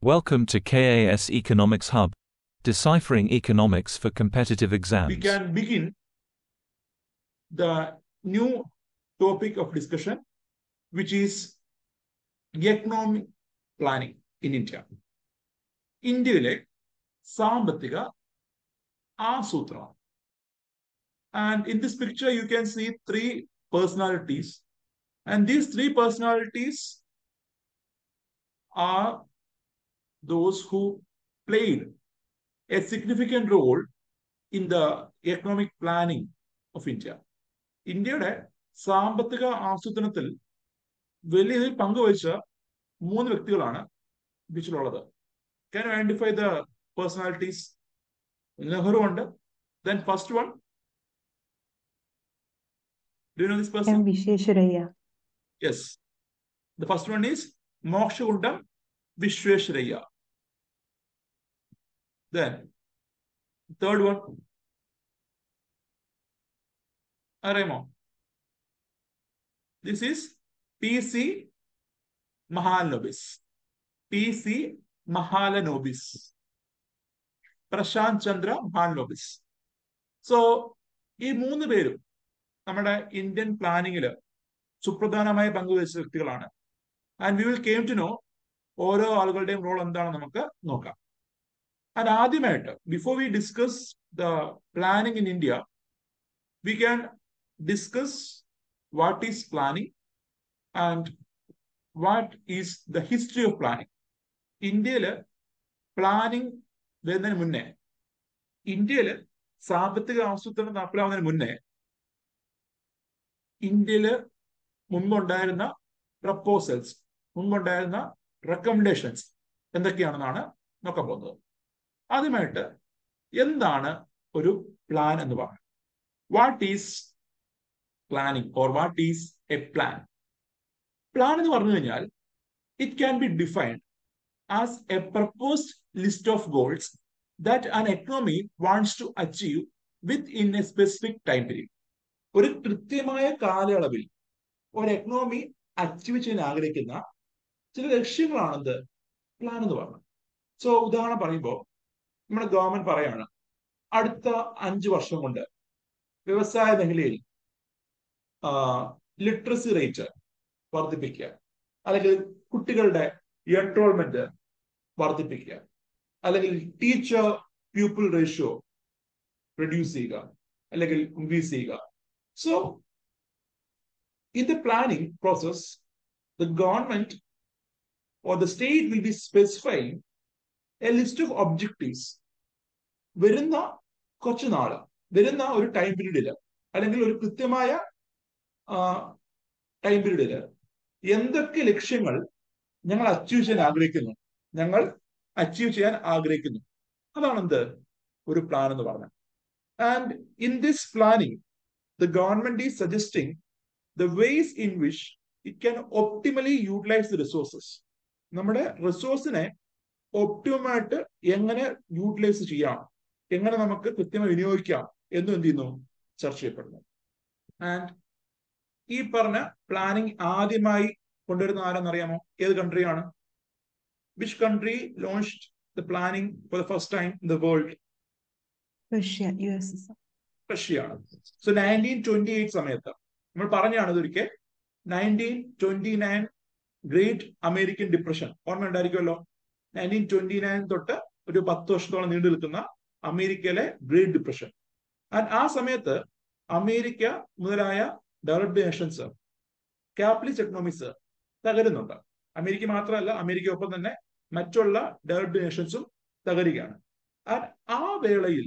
Welcome to KAS Economics Hub, deciphering economics for competitive exams. We can begin the new topic of discussion, which is economic planning in India. ഇന്ത്യയിലെ സാമ്പത്തിക ആസൂത്രണം. And in this picture, you can see three personalities. And these three personalities are those who played a significant role in the economic planning of India. ഇന്ത്യയുടെ സാമ്പത്തിക ആസൂത്രണത്തിൽ വലിയ പങ്കുവഹിച്ച മൂന്ന് വ്യക്തികളാണ് ഇതിലുള്ളത്. Can you identify the personalities? Nehru ഉണ്ട്. Then first one. Do you know this person? M. Vishwesvaraya. Yes. The first one is Mokshagundam Vishwesvaraya. Then third one. Aremo. This is P.C. Mahalanobis. P.C. Mahalanobis. Prashant Chandra Mahalanobis. So, ഈ മൂന്ന് പേരും നമ്മുടെ Indian പ്ലാനിങ്ങിൽ സുപ്രധാനമായ പങ്കുവഹിച്ച വ്യക്തികളാണ്. And we will came to know ഓരോ ആളുകളുടെയും role എന്താണെന്ന് നമുക്ക് നോക്കാം. ആൻഡ് ആദ്യമായിട്ട് before we discuss the planning in India, we can discuss what is planning and what is the history of planning. ഇന്ത്യയിൽ പ്ലാനിങ് വരുന്നതിന് മുന്നേ, ഇന്ത്യയിൽ സാമ്പത്തിക ആസൂത്രണം നടപ്പിലാവുന്നതിന് മുന്നേ ഇന്ത്യയിൽ മുൻപുണ്ടായിരുന്ന പ്രപ്പോസൽസ്, മുൻപുണ്ടായിരുന്ന റെക്കമെൻഡേഷൻസ് എന്തൊക്കെയാണെന്നാണ് നോക്കാൻ പോകുന്നത്. ആദ്യമായിട്ട് എന്താണ് ഒരു പ്ലാൻ എന്ന് പറയുന്നത്? What is planning or what is a plan? Plan എന്ന് പറഞ്ഞു കഴിഞ്ഞാൽ it can be defined as a proposed list of goals that an economy wants to achieve within a specific time period. ഒരു കൃത്യമായ കാലയളവിൽ ഒരു economy achieve ചെയ്യാൻ ആഗ്രഹിക്കുന്ന ചില ലക്ഷ്യങ്ങളാണെന്ത് പ്ലാൻ എന്ന് പറയുന്നത്. സോ ഉദാഹരണം പറയുമ്പോൾ നമ്മുടെ ഗവൺമെന്റ് പറയാണ് അടുത്ത 5 വർഷം കൊണ്ട് വ്യവസായ മേഖലയിൽ ലിറ്ററസി റേറ്റ് വർദ്ധിപ്പിക്കുക, അല്ലെങ്കിൽ കുട്ടികളുടെ എൻറോൾമെന്റ് വർദ്ധിപ്പിക്കുക, അല്ലെങ്കിൽ ടീച്ചർ പ്യൂപ്പിൾ റേഷ്യോ റെഡ്യൂസ് ചെയ്യുക, അല്ലെങ്കിൽ ഇൻക്രീസ് ചെയ്യുക. So in the planning process the government or the state will be specifying a list of objectives. വരുന്ന കുറച്ച് നാള്, വരുന്ന ഒരു ടൈം പീരീഡില്, അല്ലെങ്കിൽ ഒരു കൃത്യമായ ടൈം പീരീഡില് എന്തൊക്കെ ലക്ഷ്യങ്ങൾ ഞങ്ങൾ അച്ചീവ് ചെയ്യാൻ ആഗ്രഹിക്കുന്നു, അതാണ് എന്ത് ഒരു പ്ലാൻ എന്ന് പറഞ്ഞത്. And in this planning the government is suggesting the ways in which it can optimally utilise the resources. നമ്മുടെ റിസോഴ്സിനെ ഒപ്റ്റിമമായിട്ട് എങ്ങനെ യൂട്ടിലൈസ് ചെയ്യാം, എങ്ങനെ നമുക്ക് കൃത്യമായി വിനിയോഗിക്കാം എന്നും എന്ത് ചെയ്യുന്നു, ചർച്ച ചെയ്യപ്പെടുന്നു. ആൻഡ് ഈ പറഞ്ഞ പ്ലാനിങ് ആദ്യമായി കൊണ്ടുവരുന്ന ആരെന്നറിയാമോ? ഏത് കൺട്രിയാണ്? Which country launched the planning for the first time in the world? Russia, USSR. Russia. So 1928 സമയത്ത് നമ്മൾ പറഞ്ഞാണ് ഇതൊരിക്കൽ 1929 ഗ്രേറ്റ് അമേരിക്കൻ ഡിപ്രഷൻ ഓർമ്മ ഉണ്ടായിരിക്കുമല്ലോ. 1929 തൊട്ട് ഒരു 10 വർഷത്തോളം നീണ്ടു നിൽക്കുന്ന അമേരിക്കയിലെ ഗ്രേറ്റ് ഡിപ്രഷൻ. ആൻഡ് ആ സമയത്ത് അമേരിക്ക മുതലായ ഡെവലപ്ഡ് നേഷൻസ് ക്യാപിറ്റലിസ്റ്റ് എക്കണോമിക്സ് തകരുന്നുണ്ട്. അമേരിക്ക മാത്രമല്ല, അമേരിക്കയൊപ്പം തന്നെ മറ്റുള്ള ഡെവലപ്ഡ് നേഷൻസും തകരുകയാണ്. ആ വേളയിൽ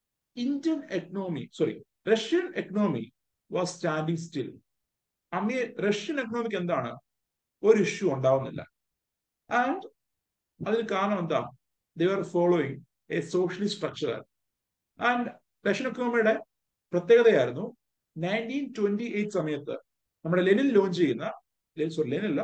Russian economy was standing still. Russian എക്കണോമിക്ക് എന്താണ്, ഒരു ഇഷ്യൂ ഉണ്ടാവുന്നില്ല. ആൻഡ് അതിന് കാരണം എന്താ? They are following a socialist structure. And Russian എക്കണോമിയുടെ പ്രത്യേകതയായിരുന്നു 1928 സമയത്ത് നമ്മുടെ ലെനിൻ ലോഞ്ച് ചെയ്യുന്ന, ലെനിനല്ല,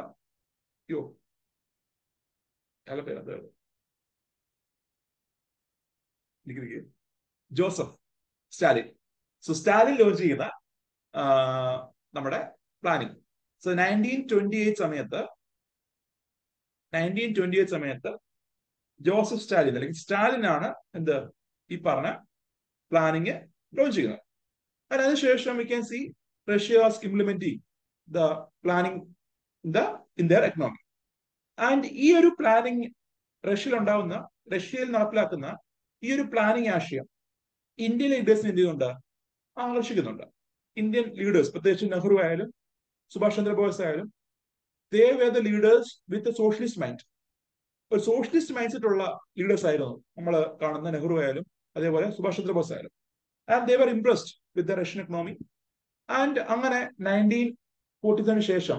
Joseph Stalin. So Stalin launch ചെയ്യുന്ന നമ്മുടെ പ്ലാനിങ്. സോ 1928 സമയത്ത് ജോസഫ് സ്റ്റാലിൻ അല്ലെങ്കിൽ സ്റ്റാലിൻ ആണ് എന്ത് ഈ പറഞ്ഞ പ്ലാനിങ് ലോഞ്ച് ചെയ്യുന്നത്. അതിനുശേഷം we can see Russia's implementing the planning in their economy. And ഈ ഒരു പ്ലാനിങ് റഷ്യയിൽ നടപ്പിലാക്കുന്ന ഈ ഒരു പ്ലാനിങ് ആശയം ഇന്ത്യൻ ലീഡേഴ്സിന് എന്ത് ചെയ്യുന്നുണ്ട്, ആകർഷിക്കുന്നുണ്ട്. ഇന്ത്യൻ ലീഡേഴ്സ്, പ്രത്യേകിച്ച് നെഹ്റു ആയാലും സുഭാഷ് ചന്ദ്രബോസ് ആയാലും, they were the leaders with socialist mind. ഒരു സോഷ്യലിസ്റ്റ് മൈൻഡ് സെറ്റ് ഉള്ള ലീഡേഴ്സ് ആയിരുന്നു നമ്മൾ കാണുന്ന നെഹ്റു ആയാലും അതേപോലെ സുഭാഷ് ചന്ദ്രബോസ് ആയാലും. And they were impressed with the Russian economy. And അങ്ങനെ 1947 ശേഷം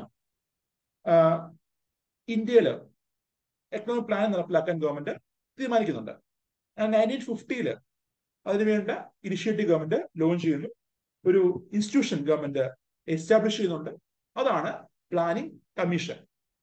ഇന്ത്യയിൽ എക്കണോമിക് പ്ലാൻ നടപ്പിലാക്കാൻ ഗവൺമെന്റ് തീരുമാനിക്കുന്നുണ്ട്. 1950 അതിനുവേണ്ട ഇനിഷ്യേറ്റീവ് ഗവൺമെന്റ് ലോഞ്ച് ചെയ്യുന്നു. ഒരു ഇൻസ്റ്റിറ്റ്യൂഷൻ ഗവൺമെന്റ് എസ്റ്റാബ്ലിഷ് ചെയ്യുന്നുണ്ട്. അതാണ് planning commission.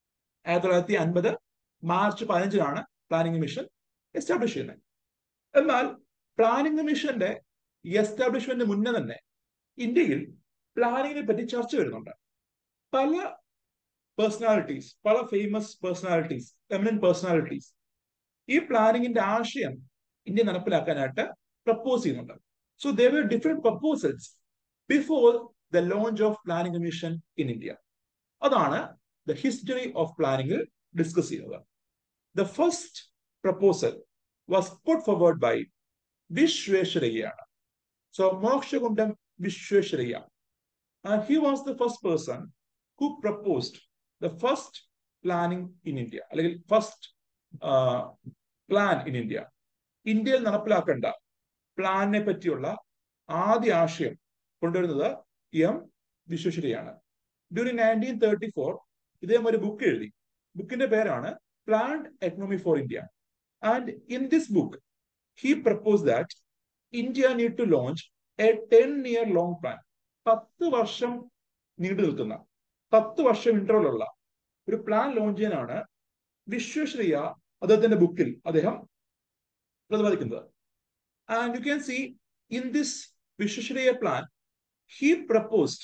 1950 March 15 planning commission establish ചെയ്യുന്നത്. എന്നാൽ പ്ലാനിംഗ് കമ്മീഷന്റെ എസ്റ്റാബ്ലിഷ്മെന്റ് മുന്നേ തന്നെ ഇന്ത്യയിൽ പ്ലാനിങ്ങിനെ പറ്റി ചർച്ച വരുന്നുണ്ട്. പല പേഴ്സണാലിറ്റീസ്, പല ഫേമസ് പേഴ്സണാലിറ്റീസ്, എമിനന്റ് പേഴ്സണാലിറ്റീസ് ഈ പ്ലാനിങ്ങിന്റെ ആശയം ഇന്ത്യ നടപ്പിലാക്കാനായിട്ട് പ്രപ്പോസ് ചെയ്യുന്നുണ്ട്. So there were different proposals before the launch of planning commission in India. അതാണ് the history of planning discuss ചെയ്യുന്നത്. The first proposal was put forward by Vishveshwaraya. So Mokshagundam Vishveshwaraya, and he was the first person who proposed the first planning in India, അല്ലെങ്കിൽ first plan in India. ഇന്ത്യയിൽ നടപ്പിലാക്കേണ്ട പ്ലാനിനെ പറ്റിയുള്ള ആദ്യ ആശയം കൊണ്ടുവരുന്നത് M വിശ്വേശ്വരയ്യാണ്. During 1934 ഇദ്ദേഹം ഒരു ബുക്ക് എഴുതി. ബുക്കിന്റെ പേരാണ് planned economy for India. And in this book he propose that India need to launch a 10-year long plan. 10 വർഷം നീണ്ടു നിൽക്കുന്ന, 10 വർഷം ഇന്റർവലുള്ള ഒരു പ്ലാൻ ലോഞ്ച് ചെയ്യാനാണ് വിശ്വേശ്വരയ്യ അദ്ദേഹത്തിന്റെ ബുക്കിൽ അദ്ദേഹം പ്രതിപാദിക്കുന്നത്. And you can see in this Vishweshwaraya plan, he proposed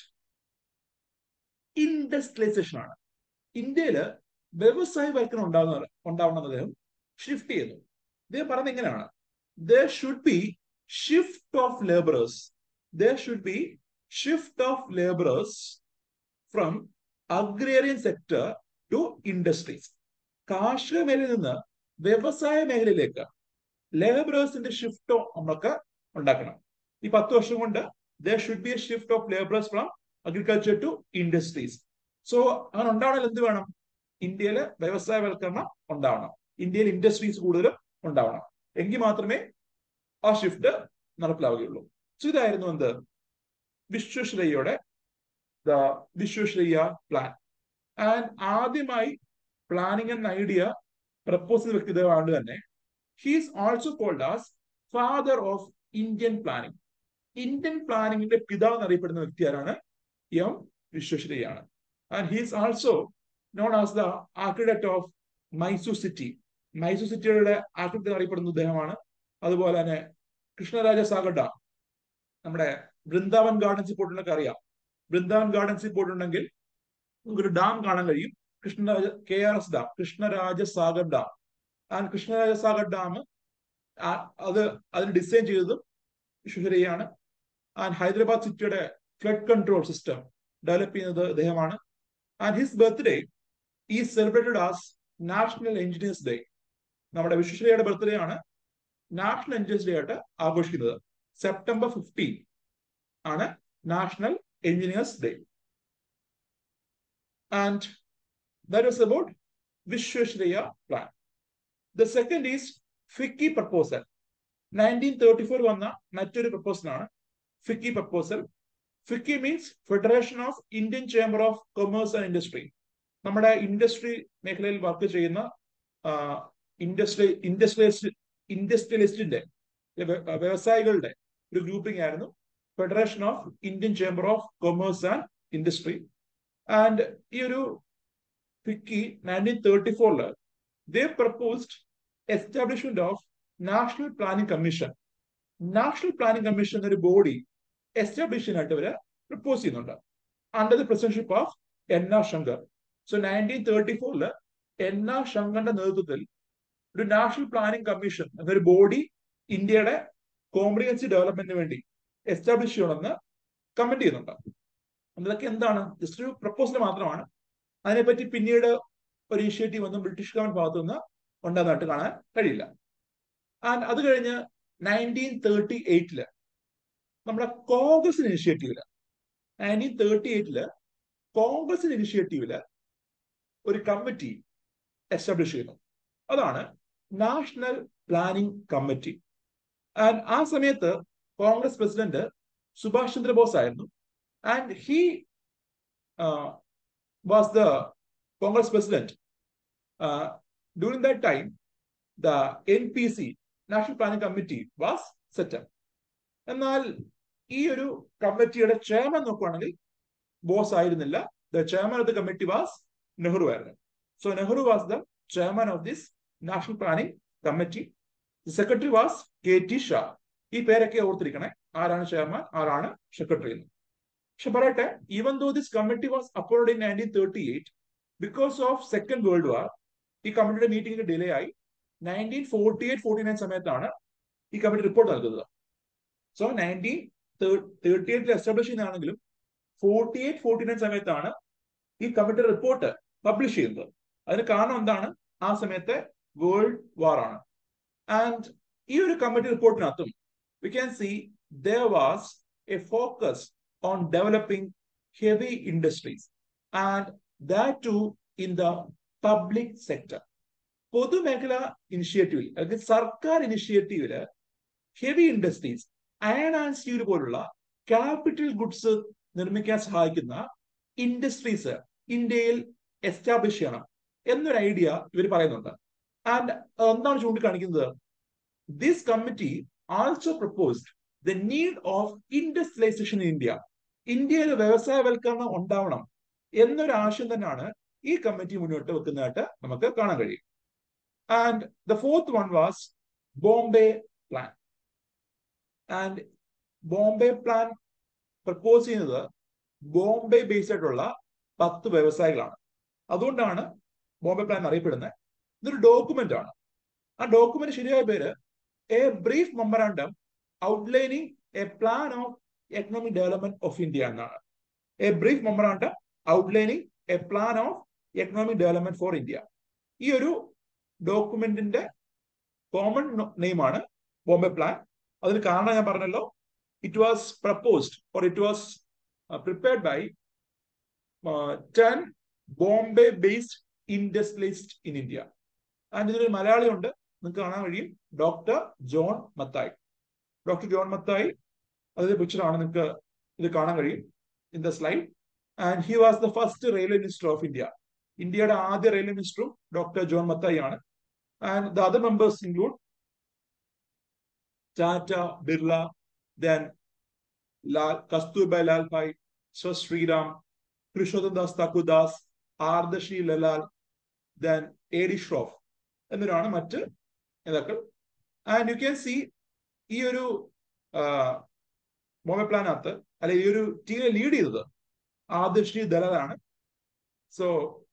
industrialisation ആണ്. ഇന്ത്യയിൽ വ്യവസായവൽക്കരണം ഉണ്ടാവണം അദ്ദേഹം ഷിഫ്റ്റ് ചെയ്യുന്നു. അദ്ദേഹം പറഞ്ഞത് എങ്ങനെയാണ്, there should be shift of laborers. There should be shift of laborers from agrarian sector to industries. കാർഷിക മേഖലയിൽ നിന്ന് വ്യവസായ മേഖലയിലേക്ക് ലേബറേഴ്സിന്റെ ഷിഫ്റ്റ് നമുക്ക് ഉണ്ടാക്കണം. ഈ 10 വർഷം കൊണ്ട് there should be a shift of laborers from agriculture to industries. So അങ്ങനെ ഉണ്ടാവണമെങ്കിൽ എന്ത് വേണം, ഇന്ത്യയിലെ വ്യവസായവൽക്കരണം ഉണ്ടാവണം, ഇന്ത്യയിൽ ഇൻഡസ്ട്രീസ് കൂടുതലും ഉണ്ടാവണം. എങ്കിൽ മാത്രമേ ആ ഷിഫ്റ്റ് നടപ്പിലാവുകയുള്ളൂ. സോ ഇതായിരുന്നു എന്ത് വിശ്വേശ്വരയ്യയുടെ വിശ്വേശ്വരയ്യ പ്ലാൻ. ആൻഡ് ആദ്യമായി പ്ലാനിങ് എന്ന ഐഡിയ പ്രപ്പോസ് ചെയ്ത വ്യക്തിത്വമാണ് തന്നെ. He is also called as father of Indian planning. Indian പ്ലാനിങ്ങിന്റെ പിതാവ് എന്നറിയപ്പെടുന്ന വ്യക്തി ആരാണ്, എം വിശ്വേശ്വരയ്യാണ്. And he is also known as the architect of Mysore city. Mysore സിറ്റിയുടെ ആർക്കിടെക്ട് എന്നറിയപ്പെടുന്ന അദ്ദേഹമാണ്. അതുപോലെ തന്നെ കൃഷ്ണരാജസാഗർ ഡാം, നമ്മുടെ വൃന്ദാവൻ ഗാർഡൻസിൽ പോയിട്ടുണ്ടെങ്കിൽ അറിയാം. വൃന്ദാവൻ ഗാർഡൻസിൽ പോയിട്ടുണ്ടെങ്കിൽ നമുക്കൊരു ഡാം കാണാൻ കഴിയും, KRS dam, Krishnarajasagar dam. And Krishnarajasagar dam അതിന് ഡിസൈൻ ചെയ്തതും വിശ്വേശ്വരയ്യാണ്. ആൻഡ് ഹൈദരാബാദ് സിറ്റിയുടെ ഫ്ലഡ് കൺട്രോൾ സിസ്റ്റം ഡെവലപ്പ് ചെയ്യുന്നത് അദ്ദേഹമാണ്. And his birthday is celebrated as national engineers day. നമ്മുടെ വിശ്വേശ്വരയ്യയുടെ ബർത്ത്ഡേ ആണ് നാഷണൽ എഞ്ചിനീയേഴ്സ് ഡേ ആയിട്ട് ആഘോഷിക്കുന്നത്. സെപ്റ്റംബർ 15 ആണ് national engineers day. And that was about Visvesvaraya plan. The second is FICCI proposal. 1934 വന്ന മറ്റൊരു പ്രപ്പോസൽ ആണ് FICCI proposal. FICCI means Federation of Indian Chamber of Commerce and Industry. നമ്മുടെ industry മേഖലയിൽ work ചെയ്യുന്ന ഇൻഡസ്ട്രിയലിസ്റ്റിന്റെ വ്യവസായികളുടെ ഒരു ഗ്രൂപ്പിംഗ് ആയിരുന്നു federation of Indian chamber of commerce and industry. And ഈ ഒരു FICCI 1934 they proposed establishment of National Planning Commission. National planning commission എന്നൊരു ബോഡി എസ്റ്റാബ്ലിഷ് ചെയ്യാനായിട്ട് അവര് പ്രപ്പോസ് ചെയ്യുന്നുണ്ട് under the presidentship of NR Shankar. So 1934 NR ശങ്കറിന്റെ നേതൃത്വത്തിൽ ഒരു നാഷണൽ പ്ലാനിംഗ് കമ്മീഷൻ എന്നൊരു ബോഡി ഇന്ത്യയുടെ കോംപ്രിഹെൻസീവ് ഡെവലപ്മെന്റിന് വേണ്ടി എസ്റ്റാബ്ലിഷ് ചെയ്യണമെന്ന് കമന്റ് ചെയ്യുന്നുണ്ട്. അതൊക്കെ എന്താണ്? ജസ്റ്റ് ഒരു പ്രപ്പോസൽ മാത്രമാണ്. അതിനെപ്പറ്റി പിന്നീട് ഒരു ഇനിഷ്യേറ്റീവ് ഒന്നും ബ്രിട്ടീഷ് ഗവൺമെന്റ് ഭാഗത്തു നിന്ന് ഉണ്ടാകുന്നതായിട്ട് കാണാൻ കഴിയില്ല. ആൻഡ് അത് കഴിഞ്ഞ് 1938 നമ്മുടെ കോൺഗ്രസ് ഇനിഷ്യേറ്റീവില് 1938 കോൺഗ്രസ് ഇനിഷ്യേറ്റീവില് ഒരു കമ്മിറ്റി എസ്റ്റാബ്ലിഷ് ചെയ്യുന്നു. അതാണ് നാഷണൽ പ്ലാനിംഗ് കമ്മിറ്റി. ആൻഡ് ആ സമയത്ത് കോൺഗ്രസ് പ്രസിഡന്റ് സുഭാഷ് ചന്ദ്രബോസ് ആയിരുന്നു. And he was the Congress president. During that time the NPC national planning committee was set up. എന്നാൽ ഈ ഒരു കമ്മിറ്റിയുടെ ചെയർമാൻ നോക്കുകയാണെങ്കിൽ ബോസ് ആയിരുന്നില്ല. The chairman of the committee was Nehru ആയിരുന്നു. So Nehru was the chairman of this national planning committee. The secretary was KT Shah. ഈ പേരൊക്കെ ഓർത്തിരിക്കണേ, ആരാണ് ചെയർമാൻ, ആരാണ് സെക്രട്ടറി എന്ന്. പക്ഷെ പറയട്ടെ, even though this committee was appointed in 1938, because of second world war ഈ കമ്മിറ്റിയുടെ മീറ്റിംഗിന് ഡിലേ ആയി. 1948-49 സമയത്താണ് ഈ കമ്മിറ്റി റിപ്പോർട്ട് നൽകുന്നത്. സോ 1938 എസ്റ്റാബ്ലിഷ് ചെയ്യുന്നതാണെങ്കിലും 48-49 സമയത്താണ് ഈ കമ്മിറ്റി റിപ്പോർട്ട് പബ്ലിഷ് ചെയ്യുന്നത്. അതിന് കാരണം എന്താണ്? ആ സമയത്തെ വേൾഡ് വാർ ആണ്. ആൻഡ് ഈ ഒരു കമ്മിറ്റി റിപ്പോർട്ടിനകത്തും we can see there was a focus on developing heavy industries and that too in the public sector. പൊതുമേഖല ഇനിഷ്യേറ്റീവിൽ അല്ലെങ്കിൽ സർക്കാർ ഇനിഷ്യേറ്റീവില് heavy industries, iron and steel പോലുള്ള ക്യാപിറ്റൽ ഗുഡ്സ് നിർമ്മിക്കാൻ സഹായിക്കുന്ന ഇൻഡസ്ട്രീസ് ഇന്ത്യയിൽ എസ്റ്റാബ്ലിഷ് ചെയ്യണം എന്നൊരു ഐഡിയ ഇവർ പറയുന്നുണ്ട്. ആൻഡ് എന്താണ് ചൂണ്ടിക്കാണിക്കുന്നത്? This committee also proposed the need of industrialisation in India. ഇന്ത്യയിൽ വ്യവസായവൽക്കരണം ഉണ്ടാവണം എന്നൊരു ആശയം തന്നെയാണ് ഈ കമ്മിറ്റി മുന്നോട്ട് വെക്കുന്നതായിട്ട് നമുക്ക് കാണാൻ കഴിയും. And the fourth one was Bombay plan. And Bombay plan propose ചെയ്യുന്നത് ബോംബെ ബേസ്ഡ് ആയിട്ടുള്ള 10 വ്യവസായികളാണ്. അതുകൊണ്ടാണ് ബോംബെ പ്ലാൻ അറിയപ്പെടുന്നത്. ഇതൊരു ഡോക്യുമെന്റ് ആണ്. ആ ഡോക്യുമെന്റ് ശരിയായ പേര് a brief memorandum outlining a plan of economic development of India എന്നാണ്. A brief memorandum outlining a plan of economic development for India. ഈ ഒരു ഡോക്യുമെന്റിന്റെ കോമൺ നെയിമാണ് ബോംബെ പ്ലാൻ. അതിന് കാരണം ഞാൻ പറഞ്ഞല്ലോ, it was proposed or it was prepared by 10 Bombay based industrialist in India. ആൻഡ് ഇതിലൊരു മലയാളി ഉണ്ട്, നിങ്ങൾക്ക് കാണാൻ കഴിയും, doctor John Mathai. Doctor John Mathai, അതിന്റെ പിക്ചറാണ്, നിങ്ങൾക്ക് ഇത് കാണാൻ കഴിയും in the slide. And he was the first railway minister of India. ഇന്ത്യയുടെ ആദ്യ റെയിൽവേ മിനിസ്റ്ററും ഡോക്ടർ ജോൺ മത്തായി ആണ്. And the other members include Tata, Birla, then Kasturbai Lalbhai, Sir Sriram, Krishnoddas Thakurdas, Ardashi Lalal, then A.D. Shroff എന്നിവരാണ് മറ്റ് നേതാക്കൾ. And you can see ഈ ഒരു ബോംബെ പ്ലാനകത്ത് അല്ലെ ഈ ഒരു ടീമിനെ ലീഡ് ചെയ്തത് ആദർശി ദലാലാണ്. സോ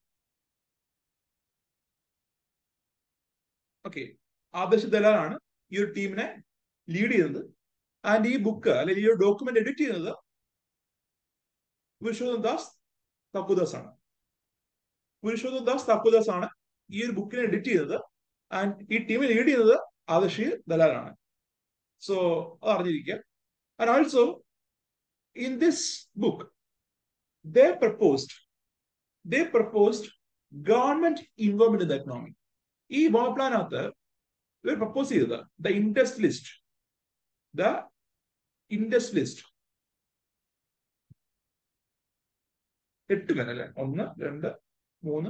ഓക്കെ, ആദർശി ദലാലാണ് ഈ ഒരു ടീമിനെ ലീഡ് ചെയ്യുന്നത്. ആൻഡ് ഈ ബുക്ക് അല്ലെങ്കിൽ ഈ ഒരു ഡോക്യുമെന്റ് എഡിറ്റ് ചെയ്യുന്നത് പുരുഷോത്തംദാസ് തക്കുദാസ് ആണ്. പുരുഷോത്തംദാസ് തക്കുദാസ് ആണ് ഈ ഒരു ബുക്കിനെ എഡിറ്റ് ചെയ്തത്. ആൻഡ് ഈ ടീമിനെ ലീഡ് ചെയ്യുന്നത് ആദർശി ദലാലാണ്. സോ അത് അറിഞ്ഞിരിക്കുക. And also in this book they proposed government involvement in the economy. ഈ ബോംബെ പ്ലാനകത്ത് ഇവർ പ്രപ്പോസ് ചെയ്തത് ദ ഇൻഡസ്ട്രിയലിസ്റ്റ് 8 പേര് അല്ലെ, 1, 2, 3,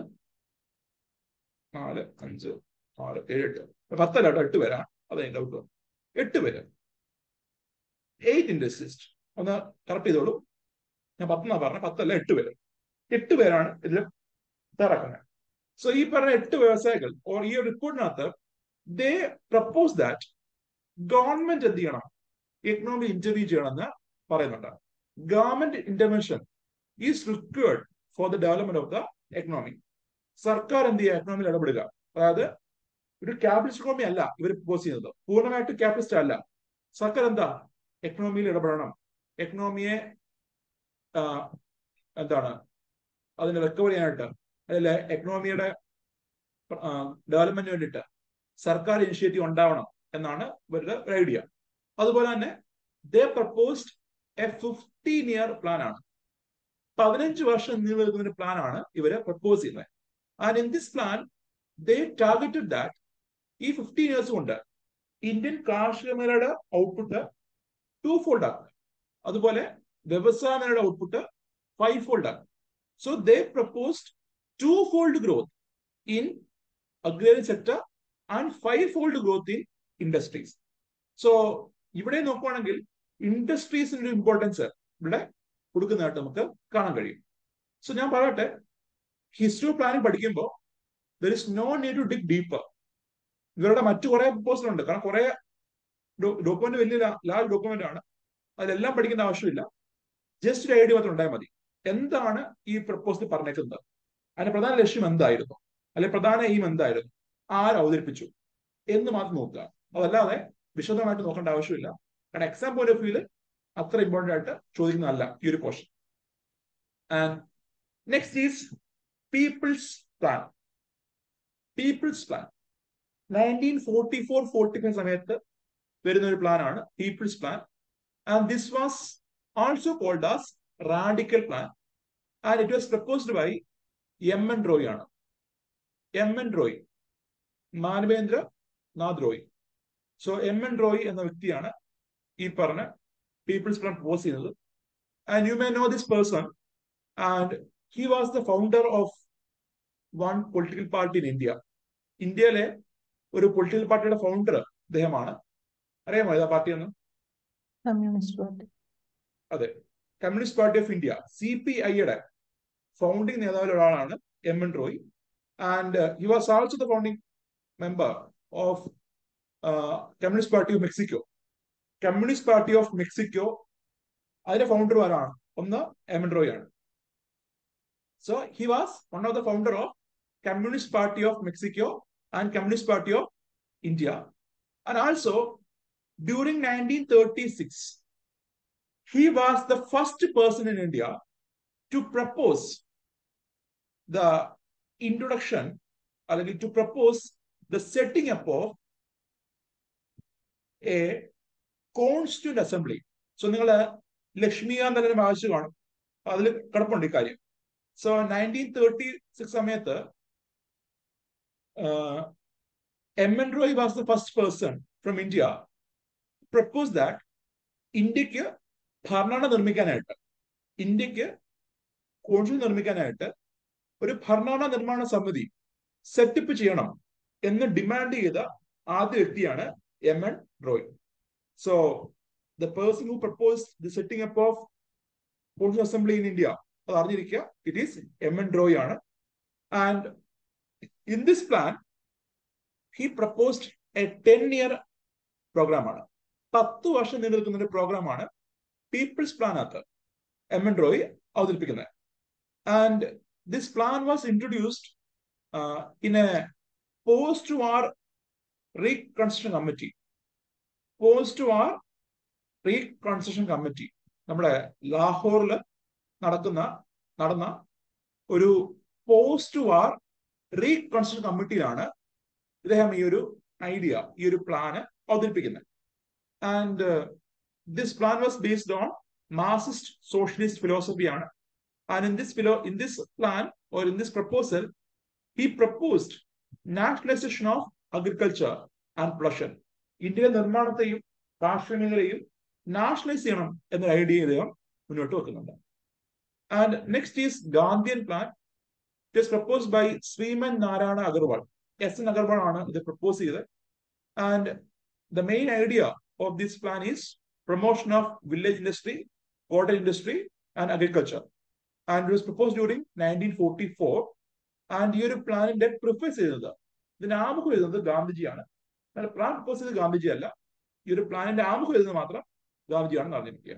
4, 5, 6, 7, 8, 10 അല്ല, 8 പേരാണ്. അതെ ഡൗട്ട്. 8 പേര്, 8 ഇൻഡസ്ട്രിയലിസ്റ്റ്. ഒന്ന് കറക്റ്റ് ചെയ്തോളൂ, ഞാൻ 10 എന്നാ പറഞ്ഞ, 10 അല്ല, 8 പേര്. 8 പേരാണ് ഇതിൽ തയ്യാറാക്കുന്നത്. സോ ഈ പറഞ്ഞ 8 വ്യവസായികൾ ഈ റിപ്പോർട്ടിനകത്ത് ദേ പ്രപ്പോസ് ദാറ്റ് ഗവൺമെന്റ് എന്ത് ചെയ്യണം, എക്കണോമി ഇന്റർവ്യൂ ചെയ്യണമെന്ന് പറയുന്നുണ്ട്. Government intervention is required for the development of the economy. സർക്കാർ എന്ത് ചെയ്യുക, എക്കണോമിയിൽ ഇടപെടുക. അതായത് ഒരു ക്യാപിറ്റലിസ്റ്റ് ഇക്കോണമി അല്ല ഇവർ പ്രപ്പോസ് ചെയ്യുന്നത്. പൂർണ്ണമായിട്ട് ക്യാപിറ്റലിസ്റ്റ് അല്ല. സർക്കാർ എന്താ എക്കണോമിയിൽ ഇടപെടണം, എക്കണോമിയെ എന്താണ് അതിനെ റിക്കവർ ചെയ്യാനായിട്ട്, അതിൽ എക്കണോമിയുടെ ഡെവലപ്മെന്റിന് വേണ്ടിയിട്ട് സർക്കാർ ഇനിഷ്യേറ്റീവ് ഉണ്ടാവണം എന്നാണ് ഇവരുടെ ഒരു ഐഡിയ. അതുപോലെ തന്നെ ദേ പ്രപ്പോസ്ഡ് എ 15-year പ്ലാൻ ആണ്. 15 വർഷം നീണ്ടു നിൽക്കുന്ന ഒരു പ്ലാൻ ആണ് ഇവര് പ്രപ്പോസ് ചെയ്യുന്നത്. And in this plan they targeted that ഈ 15 years കൊണ്ട് ഇന്ത്യൻ കാർഷിക മേഖലയുടെ ഔട്ട്പുട്ട് 2-fold ആക്കുക, അതുപോലെ വ്യവസായ മേഖലയുടെ ഔട്ട്പുട്ട് 5-fold ആക്കുക. So they proposed 2-fold growth in agrarian sector and 5-fold growth in industries. So ഇവിടെ നോക്കുവാണെങ്കിൽ ഇൻഡസ്ട്രീസിന്റെ ഇമ്പോർട്ടൻസ് ഇവിടെ കൊടുക്കുന്നതായിട്ട് നമുക്ക് കാണാൻ കഴിയും. സോ ഞാൻ പറയട്ടെ, ഹിസ്റ്ററി ഓഫ് പ്ലാനിങ് പഠിക്കുമ്പോൾ there is no need to dig deeper. ഇവരുടെ മറ്റു കുറെ പ്രപ്പോസൽ ഉണ്ട്, കാരണം കുറെ ഡോക്യുമെന്റ് വലിയ ലാർജ് ഡോക്യുമെന്റ് ആണ്, അതിലെല്ലാം പഠിക്കേണ്ട ആവശ്യമില്ല. ജസ്റ്റ് ഒരു ഐഡിയ മാത്രം ഉണ്ടായാൽ മതി. എന്താണ് ഈ പ്രപ്പോസൽ പറഞ്ഞേക്കുന്നത്, അതിന്റെ പ്രധാന ലക്ഷ്യം എന്തായിരുന്നു, അല്ലെങ്കിൽ പ്രധാന എയിം എന്തായിരുന്നു, ആര് അവതരിപ്പിച്ചു എന്ന് മാത്രം നോക്കുക. അതല്ലാതെ വിശദമായിട്ട് നോക്കേണ്ട ആവശ്യമില്ല, കാരണം എക്സാം പോയിന്റ് ഓഫ് വ്യൂല് അത്ര ഇമ്പോർട്ടന്റ് ആയിട്ട് ചോദിക്കുന്നതല്ല ഈ ഒരു portion. And next is people's plan. People's plan 1944-45 സമയത്ത് വരുന്ന ഒരു പ്ലാൻ ആണ് people's plan. And this was also called as radical plan. And it was proposed by M N. Roy ആണ്. M N. Roy, Manavendra Nath Roy. So M N. Roy എന്ന വ്യക്തിയാണ് ഈ പറഞ്ഞ പീപ്പിൾസ് പ്ലാൻ പ്രപ്പോസ് ചെയ്യുന്നത്. And you may know this person, and he was the founder of one political party in India. ഇന്ത്യയിലെ ഒരു political പാർട്ടിയുടെ founder അദ്ദേഹമാണ്. അറിയാമോ ഏതാ പാർട്ടി എന്ന്? Communist party. അതെ, കമ്മ്യൂണിസ്റ്റ് പാർട്ടി ഓഫ് ഇന്ത്യ, CPI-യുടെ ഫൗണ്ടിങ് നേതാവിൽ ഒരാളാണ് M N. Roy. And he was also the founding member of communist party of Mexico. Communist party of Mexico അതിന്റെ ഫൗണ്ടർമാരാണ് ഒന്ന് എം.എൻ. റോയ് ആണ്. So he was one of the founder of communist party of Mexico and communist party of India. And also during 1936 he was the first person in India to propose the introduction, or to propose the setting up of a constituent assembly. So നിങ്ങൾ ലക്ഷ്മികാന്ത് തന്നെ വായിച്ചു കാണും, അതിൽ കിടപ്പുണ്ട് ഈ കാര്യം. So 1936 സമയത്ത് M N. Roy was the first person from India propose that ഇന്ത്യക്ക് ഭരണഘടന നിർമ്മിക്കാനായിട്ട്, ഇന്ത്യക്ക് കോൺസ്റ്റിറ്റ്യൂഷൻ നിർമ്മിക്കാനായിട്ട് ഒരു ഭരണഘടനാ നിർമ്മാണ സമിതി സെറ്റപ്പ് ചെയ്യണം എന്ന് ഡിമാൻഡ് ചെയ്ത ആദ്യ വ്യക്തിയാണ് M N. Roy. So the person who proposed the setting up of constitution assembly in India, അത് അറിഞ്ഞിരിക്കുക, ഇറ്റ് ഈസ് എം.എൻ. റോയ് ആണ്. And in this plan he proposed a 10-year പ്രോഗ്രാമാണ്. 10 വർഷം നീണ്ടു നിൽക്കുന്ന ഒരു പ്രോഗ്രാമാണ് പീപ്പിൾസ് പ്ലാനകത്ത് എം.എൻ. റോയ് അവതരിപ്പിക്കുന്നത്. And this plan was introduced in a post war reconstruction committee. Post war reconstruction committee നമ്മുടെ ലാഹോറിൽ നടന്ന ഒരു പോസ്റ്റ് വാർ റീകൺസ്ട്രക്ഷൻ കമ്മിറ്റിയിലാണ് ഇദ്ദേഹം ഈ ഒരു ഐഡിയ, ഈ ഒരു പ്ലാന് അവതരിപ്പിക്കുന്നത്. And this plan was based on Marxist socialist philosophy. And in this plan, or in this proposal, he proposed nationalization of agriculture and production. ഇന്ത്യയിലെ നിർമ്മാണത്തെയും കാർഷിക മേഖലയും നാഷണലൈസ് ചെയ്യണം എന്ന ഐഡിയ ഇദ്ദേഹം മുന്നോട്ട് വെക്കുന്നുണ്ട്. And next is Gandhian plan. It is proposed by Shriman Narayana Agarwal. S.N. Agarwal ആണ് ഇത് പ്രപ്പോസ് ചെയ്തത്. And the main idea of this plan is promotion of village industry, cottage industry and agriculture, and it was proposed during 1944. and ഈ ഒരു പ്ലാനിന്റെ preface ചെയ്തത്, ഇതിന്റെ ആമുഖം എഴുതുന്നത് ഗാന്ധിജിയാണ്. Plan propose ചെയ്തത് ഗാന്ധിജി അല്ല, ഈ ഒരു പ്ലാനിന്റെ ആമുഖം എഴുതുന്നത് മാത്രം ഗാന്ധിജിയാണെന്ന് അറിഞ്ഞിരിക്കുക.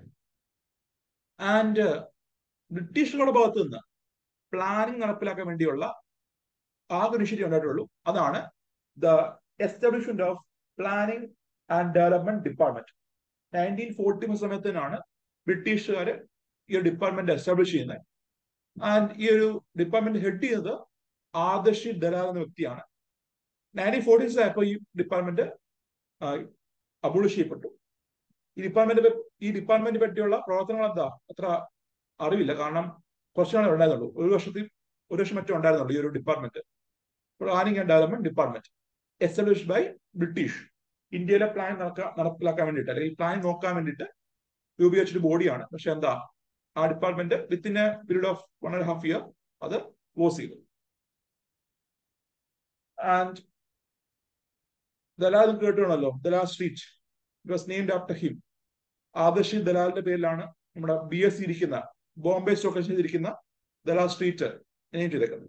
ആൻഡ് ബ്രിട്ടീഷുകളുടെ ഭാഗത്ത് നിന്ന് പ്ലാനിങ് നടപ്പിലാക്കാൻ വേണ്ടിയുള്ള ആകെ ഇനിഷ്യേറ്റീവ് ഉണ്ടായിട്ടുള്ളൂ, അതാണ് the establishment of planning and development department. 1940 സമയത്തിനാണ് ബ്രിട്ടീഷുകാർ ഈ ഡിപ്പാർട്ട്മെന്റ് എസ്റ്റാബ്ലിഷ് ചെയ്യുന്നത്. ആൻഡ് ഈ ഒരു ഡിപ്പാർട്ട്മെന്റ് ഹെഡ് ചെയ്യുന്നത് ആദർശി ദലാൽ എന്ന വ്യക്തിയാണ്. 1940s ആയപ്പോൾ ഈ ഡിപ്പാർട്ട്മെന്റ് അബോളിഷ് ചെയ്യപ്പെട്ടു. ഈ ഡിപ്പാർട്ട്മെന്റ് പറ്റിയുള്ള പ്രവർത്തനങ്ങൾ എന്താ അത്ര അറിവില്ല, കാരണം കുറച്ചാണ് ഉണ്ടായിരുന്നുള്ളൂ. ഒരു വർഷം മറ്റും ഉണ്ടായിരുന്നുള്ളൂ ഈ ഒരു department. Planning and development department established by British. ഇന്ത്യയിലെ പ്ലാൻ നടപ്പിലാക്കാൻ വേണ്ടിയിട്ട് അല്ലെങ്കിൽ പ്ലാൻ നോക്കാൻ വേണ്ടിയിട്ട് രൂപീകരിച്ചൊരു ബോഡിയാണ്. പക്ഷെ എന്താ ആ department within a period of 1.5 year അത് ക്ലോസ് ചെയ്തു. ആൻഡ് ദലാൽ കേട്ടുകയാണല്ലോ, Dalal street, it was named after him. ആദർശി ദലാലിന്റെ പേരിലാണ് നമ്മുടെ BSE ഇരിക്കുന്ന, ബോംബെ സ്റ്റോക്ക് എക്സ്ചേഞ്ച് ഇരിക്കുന്ന ദലാൽ സ്ട്രീറ്റ് നെയിം ചെയ്തേക്കുന്നത്.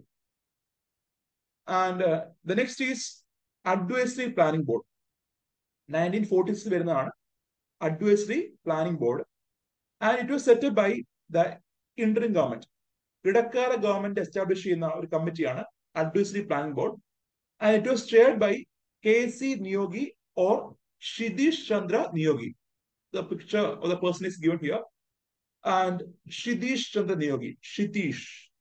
And the next is advisory planning board. 1940s വരുന്നതാണ് advisory planning board. And it was set up by the interim government. ഇടക്കാല ഗവൺമെന്റ് എസ്റ്റാബ്ലിഷ് ചെയ്യുന്ന ഒരു കമ്മിറ്റിയാണ് advisory planning board. And it was chaired by KC Niyogi or Shitish Chandra Niyogi. The picture of the person is given here. And Shitish Chandra Niyogi. Shitish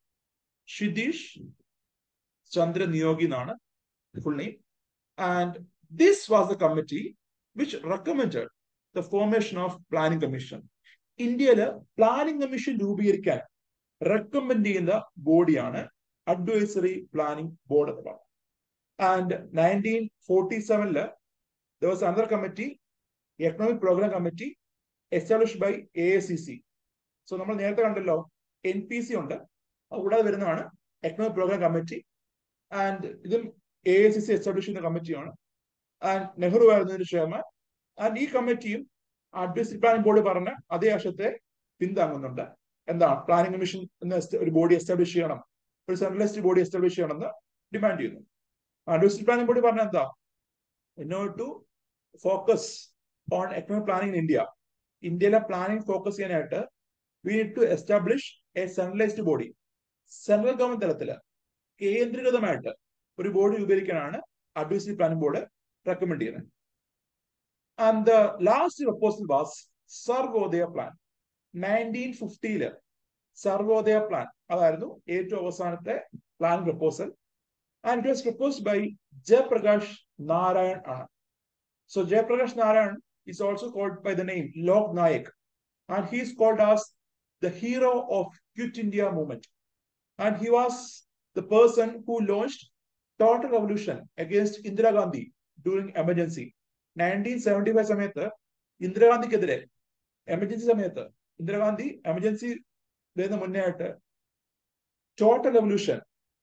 Chandra Niyogi nana full name. And this was the committee which recommended the formation of Planning Commission. ഇന്ത്യയില് planning commission രൂപീകരിക്കാൻ recommend ചെയ്യുന്ന ബോഡിയാണ് advisory planning board എന്ന് പറയുന്നത്. And 1947 there was another committee, Economic Program Committee, established by AICC. So നമ്മൾ നേരത്തെ കണ്ടല്ലോ NPC ഉണ്ട്, കൂടാതെ വരുന്നതാണ് എക്കണോമിക് പ്രോഗ്രാം കമ്മിറ്റി. ആൻഡ് ഇതും AICC എസ്റ്റാബ്ലിഷ് ചെയ്യുന്ന കമ്മിറ്റിയാണ്. ആൻഡ് നെഹ്റു ആയിരുന്നു ഇതിന്റെ ചെയർമാൻ. ആൻഡ് ഈ കമ്മിറ്റിയും അഡ്വൈസറി പ്ലാനിംഗ് ബോർഡ് പറഞ്ഞ അതേ ആശയത്തെ പിന്താങ്ങുന്നുണ്ട്. എന്താണ് പ്ലാനിംഗ് കമ്മീഷൻ എന്ന ഒരു ബോഡി എസ്റ്റാബ്ലിഷ് ചെയ്യണം, ഒരു സെൻട്രലൈസ്ഡ് ബോഡി എസ്റ്റാബ്ലിഷ് ചെയ്യണമെന്ന് ഡിമാൻഡ് ചെയ്യുന്നു. അഡ്വൈസറി പ്ലാനിംഗ് ബോഡി പറഞ്ഞ എന്താ, in order to focus on economic planning in India, ഇന്ത്യയിലെ പ്ലാനിംഗ് ഫോക്കസ് ചെയ്യാനായിട്ട് we need to establish a centralized body. Central government തലത്തില് കേന്ദ്രീകൃതമായിട്ട് ഒരു ബോഡി രൂപീകരിക്കാനാണ് അഡ്വൈസറി പ്ലാനിംഗ് ബോർഡ് റെക്കമെൻഡ് ചെയ്യുന്നത്. And the last proposal was Sarvodaya plan. 1950 Sarvodaya plan അതായിരുന്നു ഏറ്റവും അവസാനത്തെ plan proposal. And it was proposed by Jayaprakash Narayan Anna. So Jayaprakash Narayan is also called by the name Lok Nayak, and he is called as the hero of Quit India movement. And he was the person who launched total revolution against Indira Gandhi during emergency. 1975 സമയത്ത് ഇന്ദിരാഗാന്ധിക്കെതിരെ emergency സമയത്ത് Indira Gandhi emergency വരുന്ന മുന്നേ ആയിട്ട് total revolution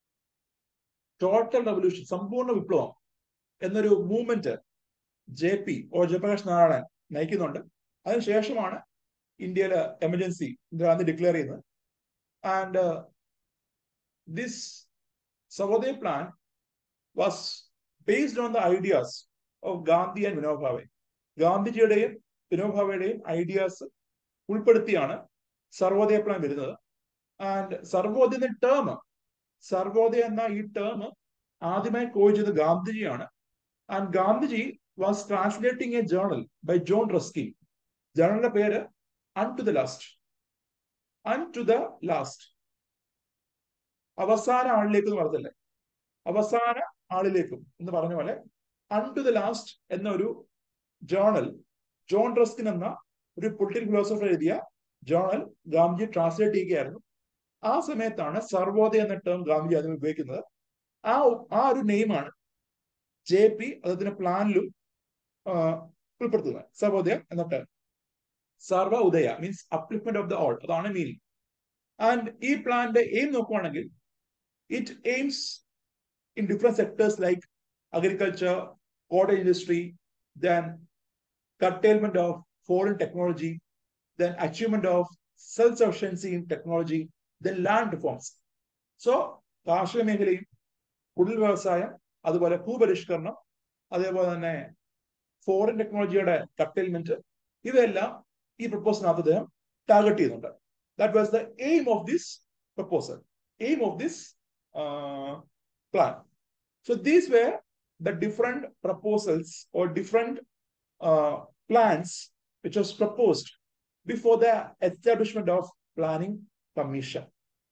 സമ്പൂർണ്ണ വിപ്ലവം എന്നൊരു movement Jayaprakash Narayanan നയിക്കുന്നുണ്ട്. അതിനുശേഷമാണ് ഇന്ത്യയിലെ എമർജൻസി ഇന്ദിരാഗാന്ധി ഡിക്ലെയർ ചെയ്യുന്നത്. And this Sarvodaya plan was based on the ideas of Gandhi and Vinoba Bhave. ഗാന്ധിജിയുടെയും Vinoba ഭാവയുടെയും ideas ഉൾപ്പെടുത്തിയാണ് സർവോദയ പ്ലാൻ വരുന്നത്. ആൻഡ് സർവോദയ എന്ന ഈ ടേം ആദ്യമായി കോയിൻ ചെയ്തത് ഗാന്ധിജിയാണ്. And Gandhiji was translating A journal by John Ruskin. ജേർണലിന്റെ പേര് അൺ ടു ദ ലാസ്റ്റ്, അവസാന ആളിലേക്ക് എന്ന് പറഞ്ഞല്ലേ, അവസാന ആളിലേക്കും എന്ന് പറഞ്ഞ പോലെ അൺ ടു ദ ലാസ്റ്റ് എന്നൊരു ജേർണൽ ജോൺ റസ്കിൻ എന്ന ഒരു പൊളിറ്റിക്കൽ ഫിലോസഫർ എഴുതിയ ജേർണൽ ഗാന്ധിജി ട്രാൻസ്ലേറ്റ് ചെയ്യുകയായിരുന്നു. ആ സമയത്താണ് സർവോദയ എന്ന ടേം ഗാന്ധിജി ആദ്യം ഉപയോഗിക്കുന്നത്. ആ ഒരു നെയിമാണ് JP അദ്ദേഹത്തിന്റെ പ്ലാനിലും ഉൾപ്പെടുത്തുന്നത്, സർവോദയ എന്ന term. Sarva Udaya means upliftment of the all, അതാണ് മീനിങ്. ആൻഡ് ഈ പ്ലാന്റെ എയിം നോക്കുവാണെങ്കിൽ it aims in different sectors like agriculture, cottage industry, then curtailment of foreign technology, then achievement of self-sufficiency in technology, then land reforms. So കാർഷിക മേഖലയും കുടിൽ വ്യവസായം, അതുപോലെ ഭൂപരിഷ്കരണം, അതേപോലെ തന്നെ ഫോറിൻ ടെക്നോളജിയുടെ കർട്ടൈൽമെന്റ്, ഇവയെല്ലാം ഈ പ്രപ്പോസലിനകത്ത് അദ്ദേഹം ടാർഗറ്റ് ചെയ്യുന്നുണ്ട്. That was the aim of this proposal, aim of this plan. So these were the different proposals or different plans which was proposed before the establishment of Planning Commission.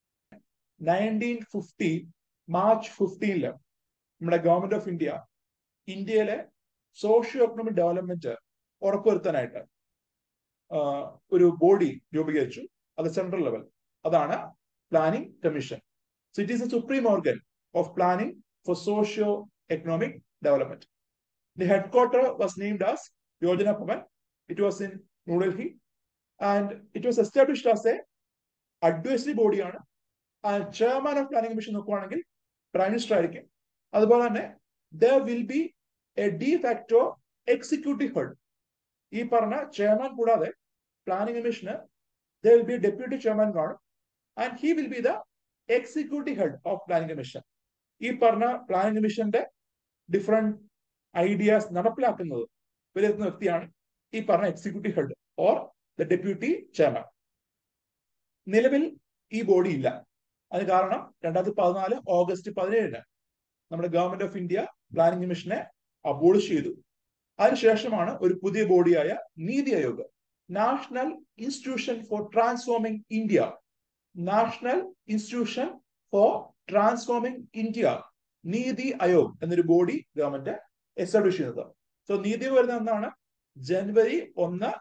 1950 March 15 നമ്മുടെ government of ഇന്ത്യയിലെ socio economic development ഉറപ്പുവരുത്താനായിട്ട് ഒരു body രൂപീകരിച്ചു. അത് central level, അതാണ് planning commission. So it is A supreme organ of planning four socio economic development. The headquarter was named as Yojana Bhavan. It was in New Delhi and it was established as A advisory ബോഡിയാണ്. Chairman of planning commission നോക്കുവാണെങ്കിൽ prime minister ആയിരിക്കും. അതുപോലെ തന്നെ there will be a de facto executive head. ഈ പറഞ്ഞ chairman കൂടാതെ planning കമ്മീഷന് there will be a deputy chairman കാണും and he will be the executive head of planning commission. ഈ പറഞ്ഞ പ്ലാനിംഗ് കമ്മീഷന്റെ ഡിഫറെന്റ് ഐഡിയാസ് നടപ്പിലാക്കുന്നത് വിലയിരുത്തുന്ന വ്യക്തിയാണ് ഈ പറഞ്ഞ executive head or the deputy chairman. നിലവിൽ ഈ ബോഡി ഇല്ല. അതിന് കാരണം 2014 ഓഗസ്റ്റ് 17 നമ്മുടെ ഗവൺമെന്റ് ഓഫ് ഇന്ത്യ പ്ലാനിംഗ് കമ്മീഷനെ അബോളിഷ് ചെയ്തു. അതിനുശേഷമാണ് ഒരു പുതിയ ബോഡിയായ NITI Aayog, national institution for transforming India, national institution for transforming India, NITI Aayog എന്നൊരു ബോഡി ഗവൺമെന്റ് എസ്റ്റാബ്ലിഷ് ചെയ്യുന്നത്. സോ നീതി ആയോഗ് വരുന്നത് എന്നാണ് ജനുവരി 1,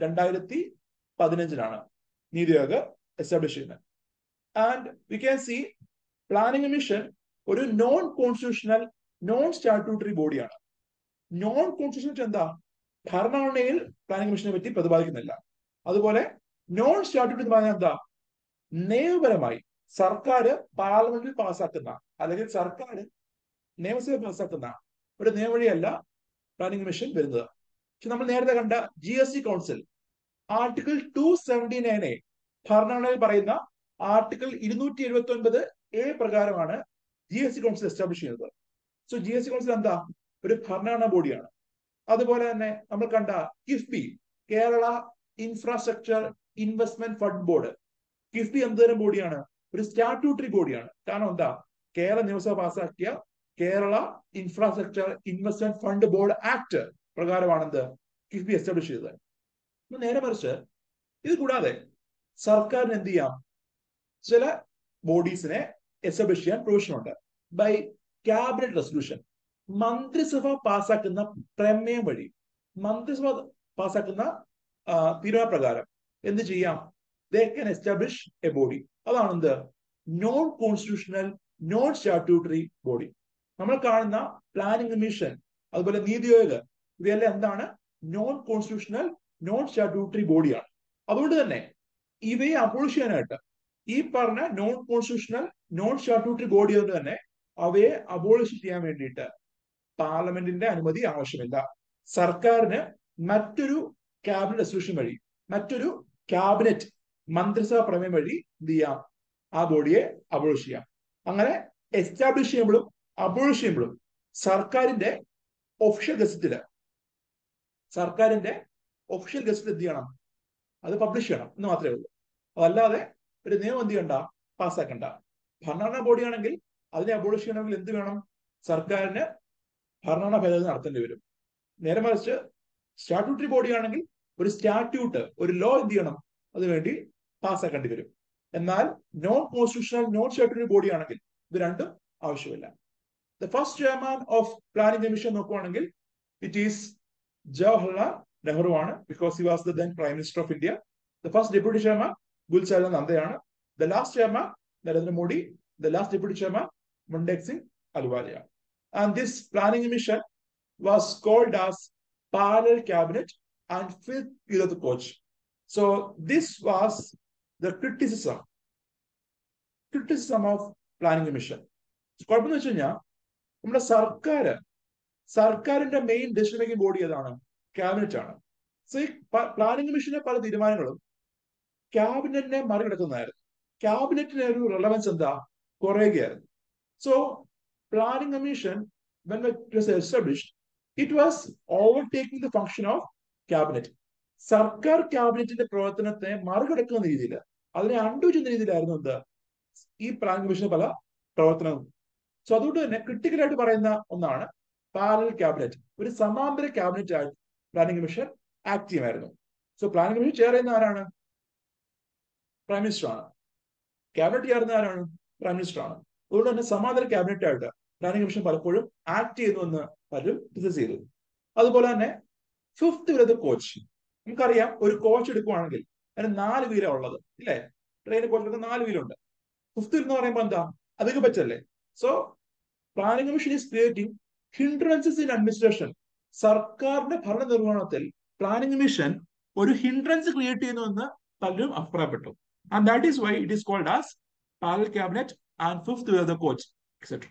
2015 നീതി ആയോഗ് എസ്റ്റാബ്ലിഷ് ചെയ്യുന്നത്. And we can see planning commission ഒരു നോൺ കോൺസ്റ്റിറ്റ്യൂഷണൽ നോൺ സ്റ്റാറ്റ്യൂട്ടറി ബോഡിയാണ്. നോൺ കോൺസ്റ്റിറ്റ്യൂഷണൽ എന്താ? ഭരണഘടനയിൽ പ്ലാനിംഗ് കമ്മീഷനെ പറ്റി പ്രതിപാദിക്കുന്നില്ല. അതുപോലെ നോൺ സ്റ്റാറ്റ്യൂട്ടറി പറഞ്ഞാൽ എന്താ? നിയമപരമായി സർക്കാർ പാർലമെന്റിൽ പാസ്സാക്കുന്ന അല്ലെങ്കിൽ സർക്കാർ നിയമസഭ പാസ്സാക്കുന്ന ഒരു നിയമവഴിയല്ല പ്ലാനിംഗ് കമ്മീഷൻ വരുന്നത്. പക്ഷെ നമ്മൾ നേരത്തെ കണ്ട GST കൗൺസിൽ ആർട്ടിക്കിൾ 279A ഭരണഘടനയിൽ പറയുന്ന ആർട്ടിക്കിൾ 279A പ്രകാരമാണ് GST കൗൺസിൽ എസ്റ്റാബ്ലിഷ് ചെയ്യുന്നത്. സോ GST കൗൺസിൽ എന്താ? ഒരു ഭരണഘടനാ ബോഡിയാണ്. അതുപോലെ തന്നെ നമ്മൾ കണ്ട KIIFB, Kerala infrastructure investment fund board, KIIFB എന്തൊരു ബോഡിയാണ്? ഒരു സ്റ്റാറ്റ്യൂട്ടറി ബോഡിയാണ്. കാരണം എന്താ? കേരള നിയമസഭ പാസാക്കിയ Kerala infrastructure investment fund board act പ്രകാരമാണെന്ത് കിഫ്ബി എസ്റ്റാബ്ലിഷ് ചെയ്തത്. നേരെ മറിച്ച് ഇത് കൂടാതെ സർക്കാരിന് എന്ത് ചെയ്യാം? ചില ബോഡീസിനെ എസ്റ്റാബ്ലിഷ് ചെയ്യാൻ പ്രൊവിഷൻ ഉണ്ട്. ബൈ ക്യാബിനറ്റ് റെസൊല്യൂഷൻ, മന്ത്രിസഭ പാസാക്കുന്ന പ്രമേയം വഴി, മന്ത്രിസഭ പാസാക്കുന്ന തീരുമാനപ്രകാരം എന്ത് ചെയ്യാം? They can establish a body. അതാണ് എന്ത്? Non constitutional non statutory body. നമ്മൾ കാണുന്ന പ്ലാനിംഗ് കമ്മീഷൻ അതുപോലെ നീതി ആയോഗ് ഇവയെല്ലാം എന്താണ്? നോൺ കോൺസ്റ്റിറ്റ്യൂഷണൽ നോൺ സ്റ്റാറ്റ്യൂട്ടറി ബോഡിയാണ്. അതുകൊണ്ട് തന്നെ ഇവയെ അബോളിഷ് ചെയ്യാനായിട്ട് ഈ പറഞ്ഞ non constitutional non statutory body കൊണ്ട് തന്നെ അവയെ അബോളിഷ് ചെയ്യാൻ വേണ്ടിയിട്ട് പാർലമെന്റിന്റെ അനുമതി ആവശ്യമില്ല. സർക്കാരിന് മറ്റൊരു ക്യാബിനറ്റ് റെസൊല്യൂഷൻ വഴി, മറ്റൊരു ക്യാബിനറ്റ് മന്ത്രിസഭാ പ്രമേയം വഴി എന്ത് ചെയ്യാം? ആ ബോഡിയെ അബോളിഷ് ചെയ്യാം. അങ്ങനെ എസ്റ്റാബ്ലിഷ് ചെയ്യുമ്പോഴും അബോളിഷ് ചെയ്യുമ്പോഴും സർക്കാരിന്റെ ഒഫീഷ്യൽ ഗസറ്റില് എന്ത് ചെയ്യണം? അത് പബ്ലിഷ് ചെയ്യണം എന്ന് മാത്രമേ ഉള്ളൂ. അതല്ലാതെ ഒരു നിയമം എന്ത് ചെയ്യണ്ട? പാസ്സാക്കണ്ട. ഭരണഘടനാ ബോഡിയാണെങ്കിൽ അതിനെ അബോളിഷ് ചെയ്യണമെങ്കിൽ എന്ത് വേണം? സർക്കാരിന് ഭരണഘടനാ ഭേദഗതി നടത്തേണ്ടി വരും. നേരെ മറിച്ച് സ്റ്റാറ്റ്യൂട്ടറി ബോഡിയാണെങ്കിൽ ഒരു സ്റ്റാറ്റ്യൂട്ട്, ഒരു ലോ എന്ത് ചെയ്യണം? അതിനുവേണ്ടി പാസ്സാക്കേണ്ടി വരും. എന്നാൽ നോൺ കോൺസ്റ്റിറ്റ്യൂഷണൽ നോൺ സ്റ്റാറ്റ്യൂട്ടറി ബോഡിയാണെങ്കിൽ ഇത് രണ്ടും ആവശ്യമില്ല. The first chairman of planning commission നോക്കുവാണെങ്കിൽ ഇറ്റ് ഈസ് ജവഹർലാൽ നെഹ്റു ആണ്. Because he was the then prime minister of India. The first deputy chairman ഗുൽചരൺ നന്ദയാണ്. The last chairman Narendra Modi. The last deputy chairman Mandeep Singh Ahluwalia. And this planning commission was called as parallel cabinet and fifth year of the coach. So this was the criticism of planning commission. കുഴപ്പമെന്ന് വെച്ച് കഴിഞ്ഞാൽ നമ്മുടെ സർക്കാരിന്റെ main decision making body ഏതാണ്? Cabinet ആണ്. So ഈ planning കമ്മീഷന്റെ പല തീരുമാനങ്ങളും ക്യാബിനറ്റിനെ മറികടക്കുന്നതായിരുന്നു. ക്യാബിനറ്റിന് ഒരു റെലവൻസ് എന്താ? കുറയുകയായിരുന്നു. So planning commission when it was established, it was overtaking the function of cabinet. സർക്കാർ ക്യാബിനറ്റിന്റെ പ്രവർത്തനത്തെ മറികടക്കുന്ന രീതിയിൽ, അതിനെ അണ്ടു ചെയ്യുന്ന രീതിയിലായിരുന്നു എന്ത് ഈ പ്ലാനിംഗ് കമ്മീഷന്റെ പല പ്രവർത്തനവും. സോ അതുകൊണ്ട് തന്നെ ക്രിട്ടിക്കലായിട്ട് പറയുന്ന ഒന്നാണ് പാരലൽ ക്യാബിനറ്റ്, ഒരു സമാന്തര ക്യാബിനറ്റ് ആയിട്ട് പ്ലാനിംഗ് കമ്മീഷൻ ആക്ട് ചെയ്യുമായിരുന്നു. സോ പ്ലാനിംഗ് കമ്മീഷൻ ചെയർ ചെയ്യുന്ന ആരാണ്? പ്രൈം മിനിസ്റ്റർ ആണ്. ക്യാബിനറ്റ് ചെയർ ചെയ്യുന്ന ആരാണ്? പ്രൈം മിനിസ്റ്റർ ആണ്. അതുകൊണ്ട് തന്നെ സമാന്തര ക്യാബിനറ്റ് ആയിട്ട് പ്ലാനിംഗ് കമ്മീഷൻ പലപ്പോഴും ആക്ട് ചെയ്യുന്നുവെന്ന് പലരും ഡിസ്കസ് ചെയ്തു. അതുപോലെ തന്നെ ഫിഫ്ത്ത് വിത്ത് കോച്ച്. നമുക്കറിയാം, ഒരു കോച്ച് എടുക്കുവാണെങ്കിൽ അതിന് 4 വീലാണ് ഉള്ളത്, ഇല്ലേ? ട്രെയിൻ കോച്ച് എടുക്കുന്ന 4 വീലുണ്ട്. ഫിഫ്ത്ത് എന്ന് പറയുമ്പോൾ എന്താ? അതൊക്കെ പറ്റല്ലേ? So planning commission is creating hindrances in administration. സർക്കാരിന്റെ ഭരണ നിർവഹണത്തിൽ പ്ലാനിംഗ് കമ്മീഷൻ ഒരു ഹിൻഡ്രൻസ് ക്രിയേറ്റ് ചെയ്യുന്നുവെന്ന് പലരും അഭിപ്രായപ്പെട്ടു. And that is why it is called as parallel cabinet and fifth with the coach etcetera.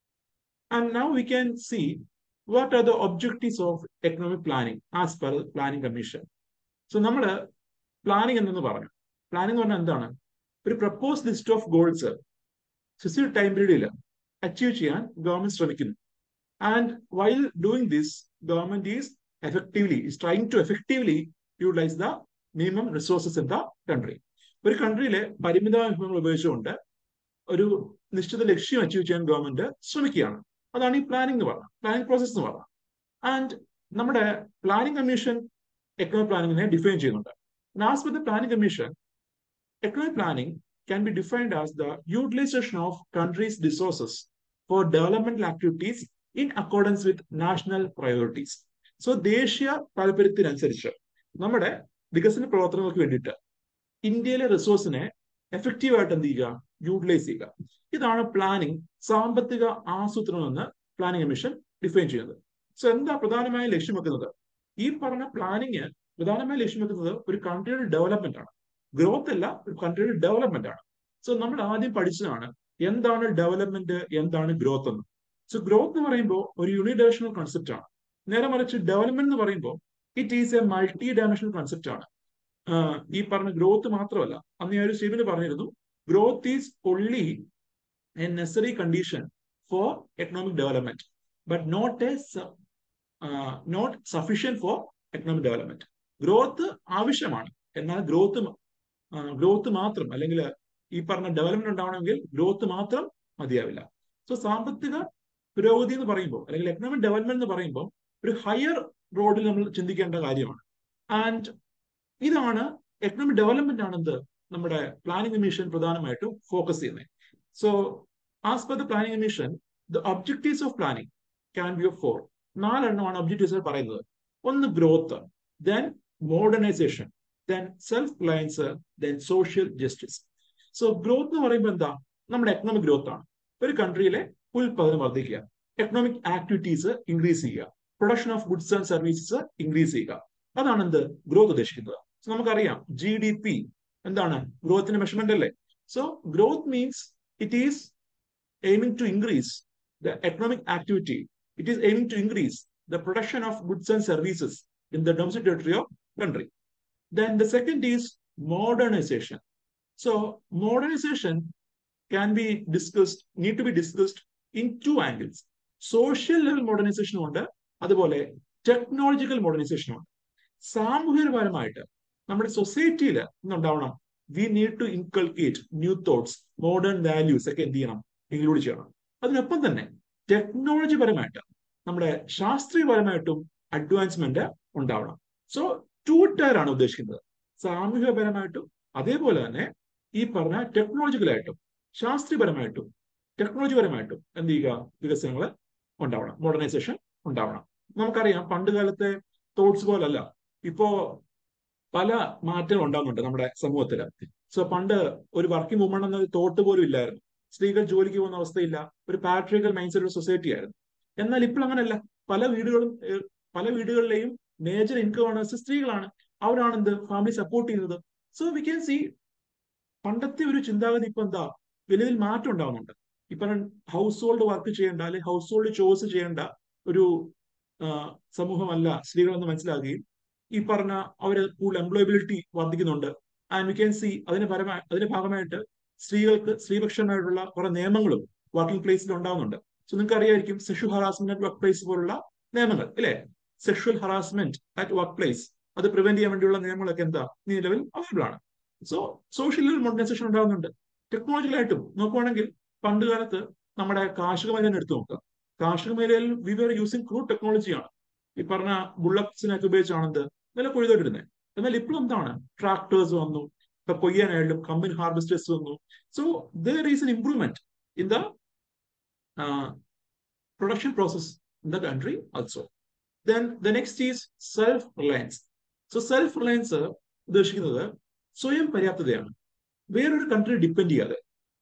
And now we can see what are the objectives of economic planning as per planning commission. So നമ്മൾ planning എന്തെന്ന് പറഞ്ഞു. Planning എന്ന് പറഞ്ഞാൽ എന്താണ്? ഒരു propose list of goals specific time പീരീഡിൽ achieve ചെയ്യാൻ government ശ്രമിക്കുന്നു. And while doing this, government is trying to effectively utilize the minimum resources in the country. ഒരു കൺട്രിയിലെ പരിമിതമായ വിഭവങ്ങൾ ഉപയോഗിച്ചുകൊണ്ട് ഒരു നിശ്ചിത ലക്ഷ്യം അച്ചീവ് ചെയ്യാൻ ഗവൺമെന്റ് ശ്രമിക്കുകയാണ്. അതാണ് ഈ പ്ലാനിംഗ് എന്ന് പറഞ്ഞത്, പ്ലാനിംഗ് പ്രോസസ് എന്ന് പറഞ്ഞത്. ആൻഡ് നമ്മുടെ പ്ലാനിംഗ് കമ്മീഷൻ എക്കണോമിക് പ്ലാനിങ്ങിനെ ഡിഫൈൻ ചെയ്യുന്നുണ്ട്. As per the planning commission, economic planning can be defined as the utilization of countries' resources for developmental activities in accordance with national priorities. So, ദേശീയ താല്പര്യത്തിനനുസരിച്ച് നമ്മുടെ വികസന പ്രവർത്തനങ്ങൾക്ക് വേണ്ടിയിട്ട് ഇന്ത്യയിലെ റിസോഴ്സിനെ എഫക്റ്റീവ് ആയിട്ട് എന്ത് ചെയ്യുക? യൂട്ടിലൈസ് ചെയ്യുക. ഇതാണ് പ്ലാനിംഗ്, സാമ്പത്തിക ആസൂത്രണം എന്ന് പ്ലാനിംഗ് കമ്മീഷൻ ഡിഫൈൻ ചെയ്യുന്നത്. സോ എന്താ പ്രധാനമായും ലക്ഷ്യം വെക്കുന്നത്? ഈ പറഞ്ഞ പ്ലാനിങ് പ്രധാനമായും ലക്ഷ്യം വെക്കുന്നത് ഒരു കൺട്രിയുടെ ഡെവലപ്മെന്റ് ആണ്, ഗ്രോത്ത് അല്ല, ഒരു കൺട്രിയുടെ ഡെവലപ്മെന്റ് ആണ്. സോ നമ്മൾ ആദ്യം പഠിച്ചതാണ് എന്താണ് ഡെവലപ്മെന്റ്, എന്താണ് ഗ്രോത്ത് എന്ന്. സോ ഗ്രോത്ത് എന്ന് പറയുമ്പോൾ ഒരു യൂണിഡയറക്ഷണൽ കൺസെപ്റ്റ് ആണ്. നേരെ മറിച്ച് ഡെവലപ്മെന്റ് എന്ന് പറയുമ്പോൾ it is a multi dimensional concept ആണ്. ഈ പറഞ്ഞ ഗ്രോത്ത് മാത്രമല്ല, അന്ന് ഞാൻ ഒരു സ്റ്റേറ്റ്മെന്റ് പറഞ്ഞിരുന്നു, growth is only a necessary condition for economic development, but not sufficient for economic development. Growth ആവശ്യമാണ്, എന്നാൽ ഗ്രോത്ത് മാത്രം, അല്ലെങ്കിൽ ഈ പറഞ്ഞ ഡെവലപ്മെന്റ് ഉണ്ടാവണമെങ്കിൽ ഗ്രോത്ത് മാത്രം മതിയാവില്ല. സോ സാമ്പത്തിക പുരോഗതി എന്ന് പറയുമ്പോൾ, അല്ലെങ്കിൽ എക്കണോമിക് ഡെവലപ്മെന്റ് എന്ന് പറയുമ്പോൾ ഒരു ഹയർ റോഡിൽ നമ്മൾ ചിന്തിക്കേണ്ട കാര്യമാണ്. ആൻഡ് ഇതാണ് എക്കണോമിക് ഡെവലപ്മെന്റ് ആണെന്ത് നമ്മുടെ പ്ലാനിംഗ് കമ്മീഷൻ പ്രധാനമായിട്ടും ഫോക്കസ് ചെയ്യുന്നത്. So as per the planning commission, the objectives of planning can be of 4. 4 എണ്ണമാണ് ഒബ്ജക്റ്റീവ്സ് പറയുന്നത്. ഒന്ന് growth, then modernisation, then self reliance, then social justice. So growth എന്ന് പറയുമ്പോൾ എന്താ? നമ്മുടെ എക്കണോമിക് ഗ്രോത്ത് ആണ്. ഒരു കൺട്രിയിലെ ഉൽപാദനം വർദ്ധിക്കുക, എക്കണോമിക് ആക്ടിവിറ്റീസ് ഇൻക്രീസ് ചെയ്യുക, production of goods and services increase ചെയ്യുക. അതാണ് എന്ത് ഗ്രോത്ത് ഉദ്ദേശിക്കുന്നത്. സോ നമുക്കറിയാം GDP എന്താണ്? ഗ്രോത്തിന്റെ മെഷർമെന്റ് അല്ലേ? So growth means it is aiming to increase the economic activity. It is aiming to increase the production of goods and services in the domestic territory of country. Then the second is modernization. So modernization need to be discussed in 2 angles. Social level modernization ഉണ്ട്, അതുപോലെ technological modernisation ഉണ്ട്. സാമൂഹികപരമായിട്ട് നമ്മുടെ സൊസൈറ്റിയിൽ ഉണ്ടാവണം. We need to inculcate new thoughts, modern values ഒക്കെ എന്ത് ചെയ്യണം? Include ചെയ്യണം. അതിനൊപ്പം തന്നെ ടെക്നോളജി പരമായിട്ട്, നമ്മുടെ ശാസ്ത്രീയപരമായിട്ടും അഡ്വാൻസ്മെന്റ് ഉണ്ടാവണം. സോ 2 ടയർ ആണ് ഉദ്ദേശിക്കുന്നത്, സാമൂഹികപരമായിട്ടും അതേപോലെ തന്നെ ഈ പറഞ്ഞ ടെക്നോളജിക്കലായിട്ടും ശാസ്ത്രീയപരമായിട്ടും ടെക്നോളജിപരമായിട്ടും എന്ത് ചെയ്യുക? വികസനങ്ങൾ ഉണ്ടാവണം, മോഡേണൈസേഷൻ ഉണ്ടാവണം. നമുക്കറിയാം പണ്ട് കാലത്തെ തോട്ട്സ് പോലല്ല ഇപ്പോ പല മാറ്റങ്ങൾ ഉണ്ടാകുന്നുണ്ട് നമ്മുടെ സമൂഹത്തിൽ. സോ പണ്ട് ഒരു വർക്കിംഗ് വുമൺ എന്ന തോട്ട് പോലും ഇല്ലായിരുന്നു, സ്ത്രീകൾ ജോലിക്ക് പോകുന്ന അവസ്ഥയില്ല, ഒരു പാട്രിയർക്കൽ മൈൻഡ് സെറ്റ് സൊസൈറ്റി ആയിരുന്നു. എന്നാൽ ഇപ്പോൾ അങ്ങനെയല്ല, പല വീടുകളിലെയും മേജർ ഇൻകം ഏണേഴ്സ് സ്ത്രീകളാണ്. അവരാണ് എന്ത് ഫാമിലി സപ്പോർട്ട് ചെയ്യുന്നത്. സോ വി ക്യാൻ സി പണ്ടത്തെ ഒരു ചിന്താഗതി ഇപ്പൊ എന്താ വലിയ മാറ്റം ഉണ്ടാവുന്നുണ്ട്. ഇപ്പൊ ഹൗസ് ഹോൾഡ് വർക്ക് ചെയ്യേണ്ട, അല്ലെങ്കിൽ ഹൗസ് ഹോൾഡ് ചോയ്സ് ചെയ്യേണ്ട ഒരു സമൂഹമല്ല സ്ത്രീകളെന്ന് മനസ്സിലാക്കുകയും ഈ പറഞ്ഞ അവര് കൂടുതൽ എംപ്ലോയബിലിറ്റി വർദ്ധിക്കുന്നുണ്ട്. ആൻഡ് വി ക്യാൻ സി അതിന്റെ ഭാഗമായിട്ട് സ്ത്രീകൾക്ക് സ്ത്രീപക്ഷമായിട്ടുള്ള കുറെ നിയമങ്ങളും വർക്കിംഗ് പ്ലേസിൽ ഉണ്ടാവുന്നുണ്ട്. സോ നിങ്ങൾക്ക് അറിയായിരിക്കും sexual harassment at work place പോലുള്ള നിയമങ്ങൾ, അല്ലെ? Sexual harassment at work place അത് പ്രിവെന്റ് ചെയ്യാൻ വേണ്ടിയുള്ള നിയമങ്ങളൊക്കെ എന്താ നിലവിൽ അവൈലബിൾ ആണ്. സോ സോഷ്യൽ മോഡേണൈസേഷൻ ഉണ്ടാകുന്നുണ്ട്. ടെക്നോളജിക്കലായിട്ടും നോക്കുവാണെങ്കിൽ പണ്ട് കാലത്ത് നമ്മുടെ കാർഷിക മേഖല എടുത്തു നോക്കുക. കാർഷിക മേഖലയിൽ വി വെർ യൂസിങ് ക്രൂഡ് ടെക്നോളജിയാണ്. ഈ പറഞ്ഞ ബുള്ളറ്റ്സിനൊക്കെ ഉപയോഗിച്ചാണ് എന്ത് വില കൊയ്തോണ്ടിരുന്നത്. എന്നാൽ ഇപ്പോൾ എന്താണ് ട്രാക്ടേഴ്സ് വന്നു, ഇപ്പൊ കൊയ്യാനായാലും കമ്പൈൻ ഹാർവെസ്റ്റേഴ്സ് വന്നു. So there is an improvement in the production process in the country also. Then the next is self-reliance. So self-reliance ഉദ്ദേശിക്കുന്നത് സ്വയം പര്യാപ്തതയാണ്. വേറൊരു കൺട്രി ഡിപ്പെൻഡ് ചെയ്യാതെ,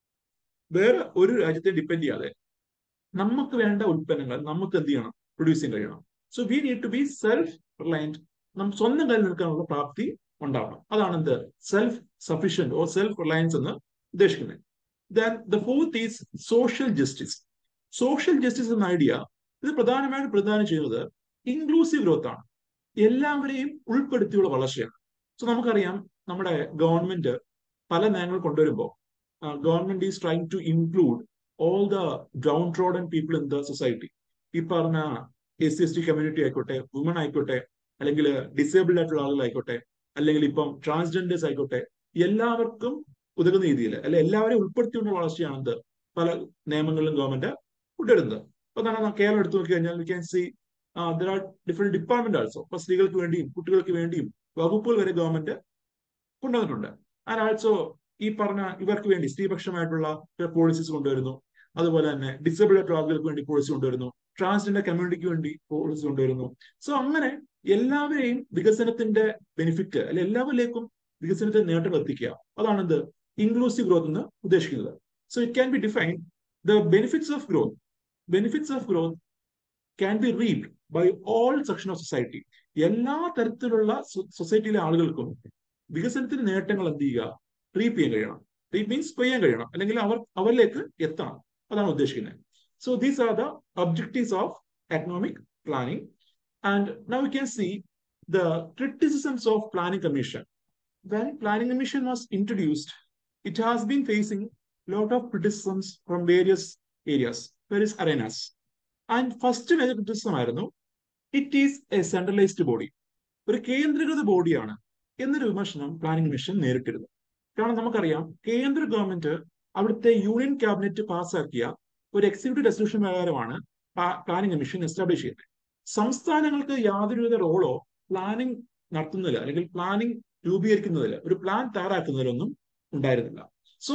വേറെ ഒരു രാജ്യത്തെ ഡിപ്പെൻഡ് ചെയ്യാതെ നമുക്ക് വേണ്ട ഉൽപ്പന്നങ്ങൾ നമുക്ക് എന്ത് ചെയ്യണം, പ്രൊഡ്യൂസ് ചെയ്യാൻ കഴിയണം. So we need to be self reliant. നമുക്ക് സ്വന്തം കാലിൽ നിൽക്കാനുള്ള പ്രാപ്തി ഉണ്ടാവണം. അതാണ് എന്ത് self sufficient or self reliance എന്ന് ഉദ്ദേശിക്കുന്നത്. Then the fourth is social justice. Social justice എന്ന ഐഡിയ ഇത് പ്രധാനമായും പ്രദാനം ചെയ്യുന്നത് ഇൻക്ലൂസീവ് ഗ്രോത്ത് ആണ്. എല്ലാവരെയും ഉൾപ്പെടുത്തിയുള്ള വളർച്ചയാണ്. സോ നമുക്കറിയാം നമ്മുടെ ഗവൺമെന്റ് പല നയങ്ങൾ കൊണ്ടുവരുമ്പോൾ government is trying to include all the down trodden people in the society. ഈ പറഞ്ഞ SC/ST കമ്മ്യൂണിറ്റി ആയിക്കോട്ടെ, വുമൺ ആയിക്കോട്ടെ, അല്ലെങ്കിൽ ഡിസേബിൾഡ് ആയിട്ടുള്ള ആളുകളായിക്കോട്ടെ, അല്ലെങ്കിൽ ഇപ്പം ട്രാൻസ്ജെൻഡേഴ്സ് ആയിക്കോട്ടെ, എല്ലാവർക്കും ഉതകുന്ന രീതിയിൽ അല്ലെ എല്ലാവരെയും ഉൾപ്പെടുത്തിയുള്ള വളർച്ചയാണ് എന്ത് പല നിയമങ്ങളിലും ഗവൺമെന്റ് കൊണ്ടുവരുന്നത്. അപ്പൊ തന്നെ കേരളം എടുത്തു നോക്കി കഴിഞ്ഞാൽ we can see there are different department also. ഇപ്പൊ സ്ത്രീകൾക്ക് വേണ്ടിയും കുട്ടികൾക്ക് വേണ്ടിയും വകുപ്പുകൾ വരെ ഗവൺമെന്റ് കൊണ്ടുവന്നിട്ടുണ്ട്. ആൻഡ് ആൾസോ ഈ പറഞ്ഞ ഇവർക്ക് വേണ്ടി സ്ത്രീപക്ഷമായിട്ടുള്ള പോളിസീസ് കൊണ്ടുവരുന്നു. അതുപോലെ തന്നെ ഡിസേബിൾഡ് ആയിട്ടുള്ള ആളുകൾക്ക് വേണ്ടി പോളിസി കൊണ്ടുവരുന്നു. ട്രാൻസ്ജെൻഡർ കമ്മ്യൂണിറ്റിക്ക് വേണ്ടി പോളിസി കൊണ്ടുവരുന്നു. സോ അങ്ങനെ എല്ലാവരെയും വികസനത്തിന്റെ ബെനിഫിറ്റ് അല്ലെ എല്ലാവരിലേക്കും വികസനത്തിന്റെ നേട്ടങ്ങൾ എത്തിക്കുക. അതാണ് എന്ത് ഇൻക്ലൂസീവ് ഗ്രോത്ത് എന്ന് ഉദ്ദേശിക്കുന്നത്. So it can be defined the benefits of growth. Benefits of growth can be reaped by all section of society. എല്ലാ തരത്തിലുള്ള സൊസൈറ്റിയിലെ ആളുകൾക്കും വികസനത്തിന്റെ നേട്ടങ്ങൾ എന്ത് ചെയ്യുക, റീപ്പ് ചെയ്യാൻ കഴിയണം. റീപ്പ് മീൻസ് കൊയ്യാൻ കഴിയണം, അല്ലെങ്കിൽ അവരിലേക്ക് എത്തണം. അതാണ് ഉദ്ദേശിക്കുന്നത്. So these are the objectives of economic planning. And now you can see the criticisms of planning commission. When planning commission was introduced, it has been facing a lot of criticisms from various areas, various arenas. And first major criticism ആയിരുന്നു it is a centralized body. ഒരു കേന്ദ്രീകൃത ബോഡിയാണ് എന്നൊരു വിമർശനം planning commission നേരിട്ടിരുന്നു. കാരണം നമുക്കറിയാം കേന്ദ്ര government അവിടുത്തെ യൂണിയൻ ക്യാബിനറ്റ് പാസ്സാക്കിയ ഒരു എക്സിക്യൂട്ടീവ് റെസൊല്യൂഷൻ പ്രകാരമാണ് പ്ലാനിംഗ് കമ്മീഷൻ എസ്റ്റാബ്ലിഷ് ചെയ്യുന്നത്. സംസ്ഥാനങ്ങൾക്ക് യാതൊരുവിധ റോളോ പ്ലാനിംഗ് നടത്തുന്നതിൽ അല്ലെങ്കിൽ പ്ലാനിംഗ് രൂപീകരിക്കുന്നതിൽ ഒരു പ്ലാൻ തയ്യാറാക്കുന്നതിലൊന്നും ഉണ്ടായിരുന്നില്ല. സോ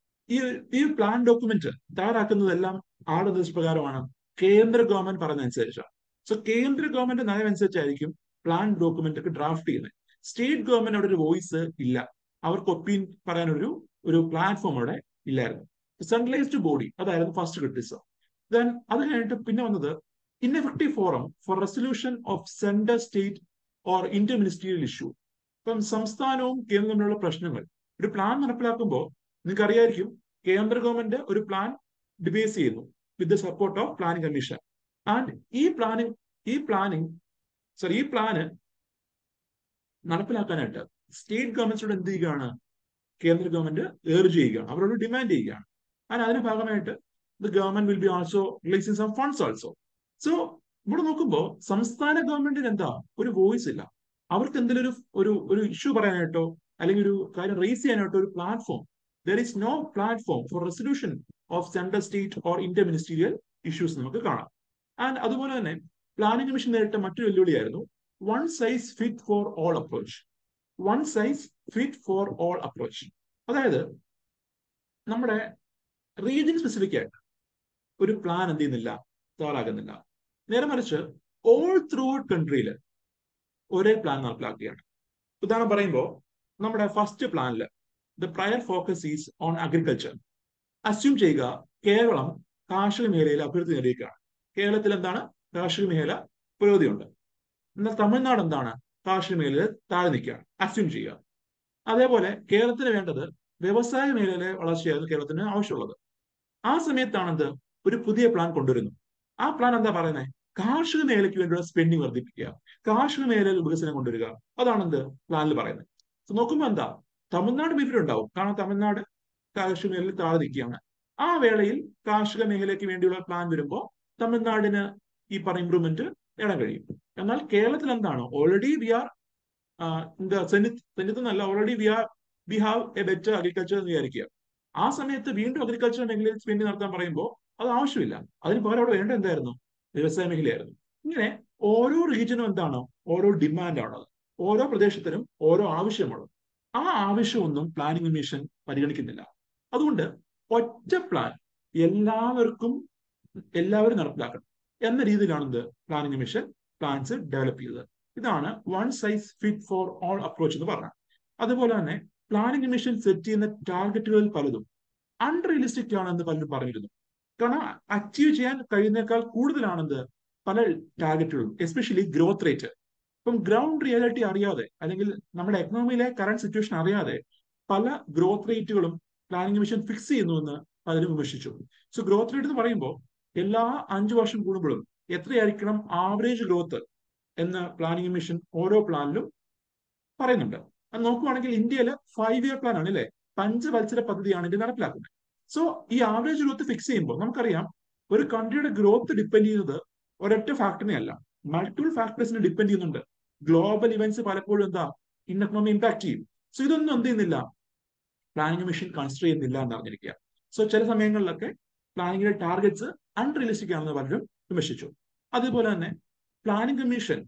ഈ പ്ലാൻ ഡോക്യുമെന്റ് തയ്യാറാക്കുന്നതെല്ലാം ആരുടെ നിർദ്ദേശപ്രകാരമാണ്, കേന്ദ്ര ഗവൺമെന്റ് പറയുന്നതനുസരിച്ചാണ്. സോ കേന്ദ്ര ഗവൺമെന്റ് നയം അനുസരിച്ചായിരിക്കും പ്ലാൻ ഡോക്യുമെന്റ് ഒക്കെ ഡ്രാഫ്റ്റ് ചെയ്യുന്നത്. സ്റ്റേറ്റ് ഗവൺമെന്റ് അവിടെ ഒരു വോയിസ് ഇല്ല, അവർക്ക് ഒപ്പീനിയൻ പറയാനൊരു പ്ലാറ്റ്ഫോം അവിടെ ഇല്ലായിരുന്നു. സെൻട്രലൈസ്ഡ് ബോഡി അതായിരുന്നു ഫസ്റ്റ് ക്രിറ്റിസിസം. ദെൻ അത് കഴിഞ്ഞിട്ട് പിന്നെ വന്നത് ineffective forum for resolution of central state or inter ministerial issue. ഇപ്പം സംസ്ഥാനവും കേന്ദ്രവും തമ്മിലുള്ള പ്രശ്നങ്ങൾ ഒരു പ്ലാൻ നടപ്പിലാക്കുമ്പോൾ നിങ്ങൾക്ക് അറിയായിരിക്കും കേന്ദ്ര ഗവൺമെന്റ് ഒരു പ്ലാൻ ഡിബേസ് ചെയ്യുന്നു with the support of planning commission. And ഈ പ്ലാന് നടപ്പിലാക്കാനായിട്ട് സ്റ്റേറ്റ് ഗവൺമെന്റ്സിനോട് എന്ത് ചെയ്യുകയാണ്, കേന്ദ്ര ഗവൺമെന്റ് ഏർജ് ചെയ്യുകയാണ്, അവരോട് ഡിമാൻഡ് ചെയ്യുകയാണ്. ആൻഡ് അതിന്റെ ഭാഗമായിട്ട് the government will be also releasing some funds also. So ഇവിടെ നോക്കുമ്പോൾ സംസ്ഥാന ഗവൺമെന്റിന് എന്താ ഒരു വോയിസ് ഇല്ല. അവർക്ക് എന്തെങ്കിലും ഒരു ഇഷ്യൂ പറയാനായിട്ടോ അല്ലെങ്കിൽ ഒരു കാര്യം റേസ് ചെയ്യാനായിട്ടോ ഒരു platform, there is no platform for resolution of central state or inter ministerial issues നമുക്ക് കാണാം. ആൻഡ് അതുപോലെ തന്നെ പ്ലാനിംഗ് കമ്മീഷൻ നേരിട്ട മറ്റൊരു വെല്ലുവിളിയായിരുന്നു one size fit for all approach. One size fit for all approach അതായത് നമ്മുടെ റീജിയൻ സ്പെസിഫിക് ആയിട്ട് ഒരു പ്ലാൻ എന്ത് ചെയ്യുന്നില്ല, തയ്യാറാകുന്നില്ല. നേരെ മറിച്ച് ഓൾ ത്രൂ ഔട്ട് കൺട്രിയിൽ ഒരേ പ്ലാൻ നടപ്പിലാക്കുകയാണ്. ഉദാഹരണം പറയുമ്പോൾ നമ്മുടെ ഫസ്റ്റ് പ്ലാനിൽ the prior focus is on agriculture. Assume ചെയ്യുക കേരളം കാർഷിക മേഖലയിൽ അഭിവൃദ്ധി നേടിയിരിക്കുകയാണ്. കേരളത്തിൽ എന്താണ് കാർഷിക മേഖല പുരോഗതിയുണ്ട്. എന്നാൽ തമിഴ്നാട് എന്താണ് കാർഷിക മേഖലയിൽ താഴെ നിൽക്കുകയാണ്. അസ്യൂം ചെയ്യുക. അതേപോലെ കേരളത്തിന് വേണ്ടത് വ്യവസായ മേഖലയിലെ വളർച്ചയായിരുന്നു കേരളത്തിന് ആവശ്യമുള്ളത്. ആ സമയത്താണെന്ത് ഒരു പുതിയ പ്ലാൻ കൊണ്ടുവരുന്നു. ആ പ്ലാൻ എന്താ പറയുന്നത്, കാർഷിക മേഖലയ്ക്ക് വേണ്ടിയുള്ള സ്പെൻഡിങ് വർദ്ധിപ്പിക്കുക, കാർഷിക മേഖലയിൽ വികസനം കൊണ്ടുവരിക. അതാണെന്ത് പ്ലാനിൽ പറയുന്നത്. നോക്കുമ്പോൾ എന്താ തമിഴ്നാട് ബെനിഫിറ്റ് ഉണ്ടാവും, കാരണം തമിഴ്നാട് കാർഷിക മേഖലയിൽ താഴെ നിൽക്കുകയാണ്. ആ വേളയിൽ കാർഷിക മേഖലയ്ക്ക് വേണ്ടിയുള്ള പ്ലാൻ വരുമ്പോൾ തമിഴ്നാടിന് ഈ പറഞ്ഞ ഇംപ്രൂവ്മെന്റ് നേടാൻ കഴിയും. എന്നാൽ കേരളത്തിൽ എന്താണ് ഓൾറെഡി വി ആർ സെന്നിത്ത് already we have a better agriculture എന്ന് വിചാരിക്കുക. ആ സമയത്ത് വീണ്ടും അഗ്രികൾച്ചർ മേഖലയിൽ സ്പെൻഡ് നടത്താൻ പറയുമ്പോൾ അത് ആവശ്യമില്ല. അതിന് പകരം അവിടെ വേണ്ട എന്തായിരുന്നു? വ്യവസായ മേഖലയായിരുന്നു. ഇങ്ങനെ ഓരോ റീജിയനും എന്താണോ ഓരോ ഡിമാൻഡാണത്, ഓരോ പ്രദേശത്തിനും ഓരോ ആവശ്യമാണ്. ആ ആവശ്യമൊന്നും പ്ലാനിംഗ് കമ്മീഷൻ പരിഗണിക്കുന്നില്ല. അതുകൊണ്ട് ഒറ്റ പ്ലാൻ എല്ലാവരും നടപ്പിലാക്കണം എന്ന രീതിയിലാണ് ഇത് പ്ലാനിംഗ് കമ്മീഷൻ പ്ലാൻസ് ഡെവലപ്പ് ചെയ്തത്. ഇതാണ് one size fit for all approach എന്ന് പറഞ്ഞത്. അതുപോലെ തന്നെ പ്ലാനിംഗ് കമ്മീഷൻ സെറ്റ് ചെയ്യുന്ന ടാർഗറ്റുകളിൽ പലതും അൺറിയലിസ്റ്റിക് ആണെന്ന് പലരും പറഞ്ഞിരുന്നു. കാരണം അച്ചീവ് ചെയ്യാൻ കഴിയുന്നേക്കാൾ കൂടുതലാണെന്ന് പല ടാർഗറ്റുകളും, എസ്പെഷ്യലി ഗ്രോത്ത് റേറ്റ്. ഇപ്പം ഗ്രൗണ്ട് റിയാലിറ്റി അറിയാതെ, അല്ലെങ്കിൽ നമ്മുടെ എക്കണോമിയിലെ കറന്റ് സിറ്റുവേഷൻ അറിയാതെ പല ഗ്രോത്ത് റേറ്റുകളും പ്ലാനിംഗ് കമ്മീഷൻ ഫിക്സ് ചെയ്യുന്നുവെന്ന് പലരും വിമർശിച്ചു. സോ ഗ്രോത്ത് റേറ്റ് എന്ന് പറയുമ്പോൾ എല്ലാ 5 വർഷം കൂടുമ്പോഴും എത്രയായിരിക്കണം ആവറേജ് ഗ്രോത്ത് എന്ന് പ്ലാനിംഗ് കമ്മീഷൻ ഓരോ പ്ലാനിലും പറയുന്നുണ്ട്. അത് നോക്കുവാണെങ്കിൽ ഇന്ത്യയിൽ 5 ഇയർ പ്ലാൻ ആണ്, അല്ലെ? പഞ്ചവത്സര പദ്ധതിയാണ് ഇന്ത്യ നടപ്പിലാക്കുന്നത്. സോ ഈ ആവറേജ് ഗ്രോത്ത് ഫിക്സ് ചെയ്യുമ്പോൾ നമുക്കറിയാം ഒരു കൺട്രിയുടെ ഗ്രോത്ത് ഡിപ്പെൻഡ് ചെയ്യുന്നത് ഒരൊറ്റ ഫാക്ടറിനെ അല്ല, മൾട്ടിപ്പിൾ ഫാക്ടേഴ്സിനെ ഡിപ്പെൻഡ് ചെയ്യുന്നുണ്ട്. ഗ്ലോബൽ ഇവന്റ്സ് പലപ്പോഴും എന്താ ഇൻ എക്കണോമി ഇമ്പാക്ട് ചെയ്യും. സോ ഇതൊന്നും എന്ത് ചെയ്യുന്നില്ല, പ്ലാനിംഗ് കമ്മീഷൻ കൺസിഡർ ചെയ്യുന്നില്ല എന്ന് അറിഞ്ഞിരിക്കുക. സോ ചില സമയങ്ങളിലൊക്കെ പ്ലാനിങ്ങിന്റെ ടാർഗറ്റ്സ് അൺറിയലിസ്റ്റിക് ആണെന്ന് പലരും വിമർശിച്ചു. അതുപോലെ തന്നെ planning commission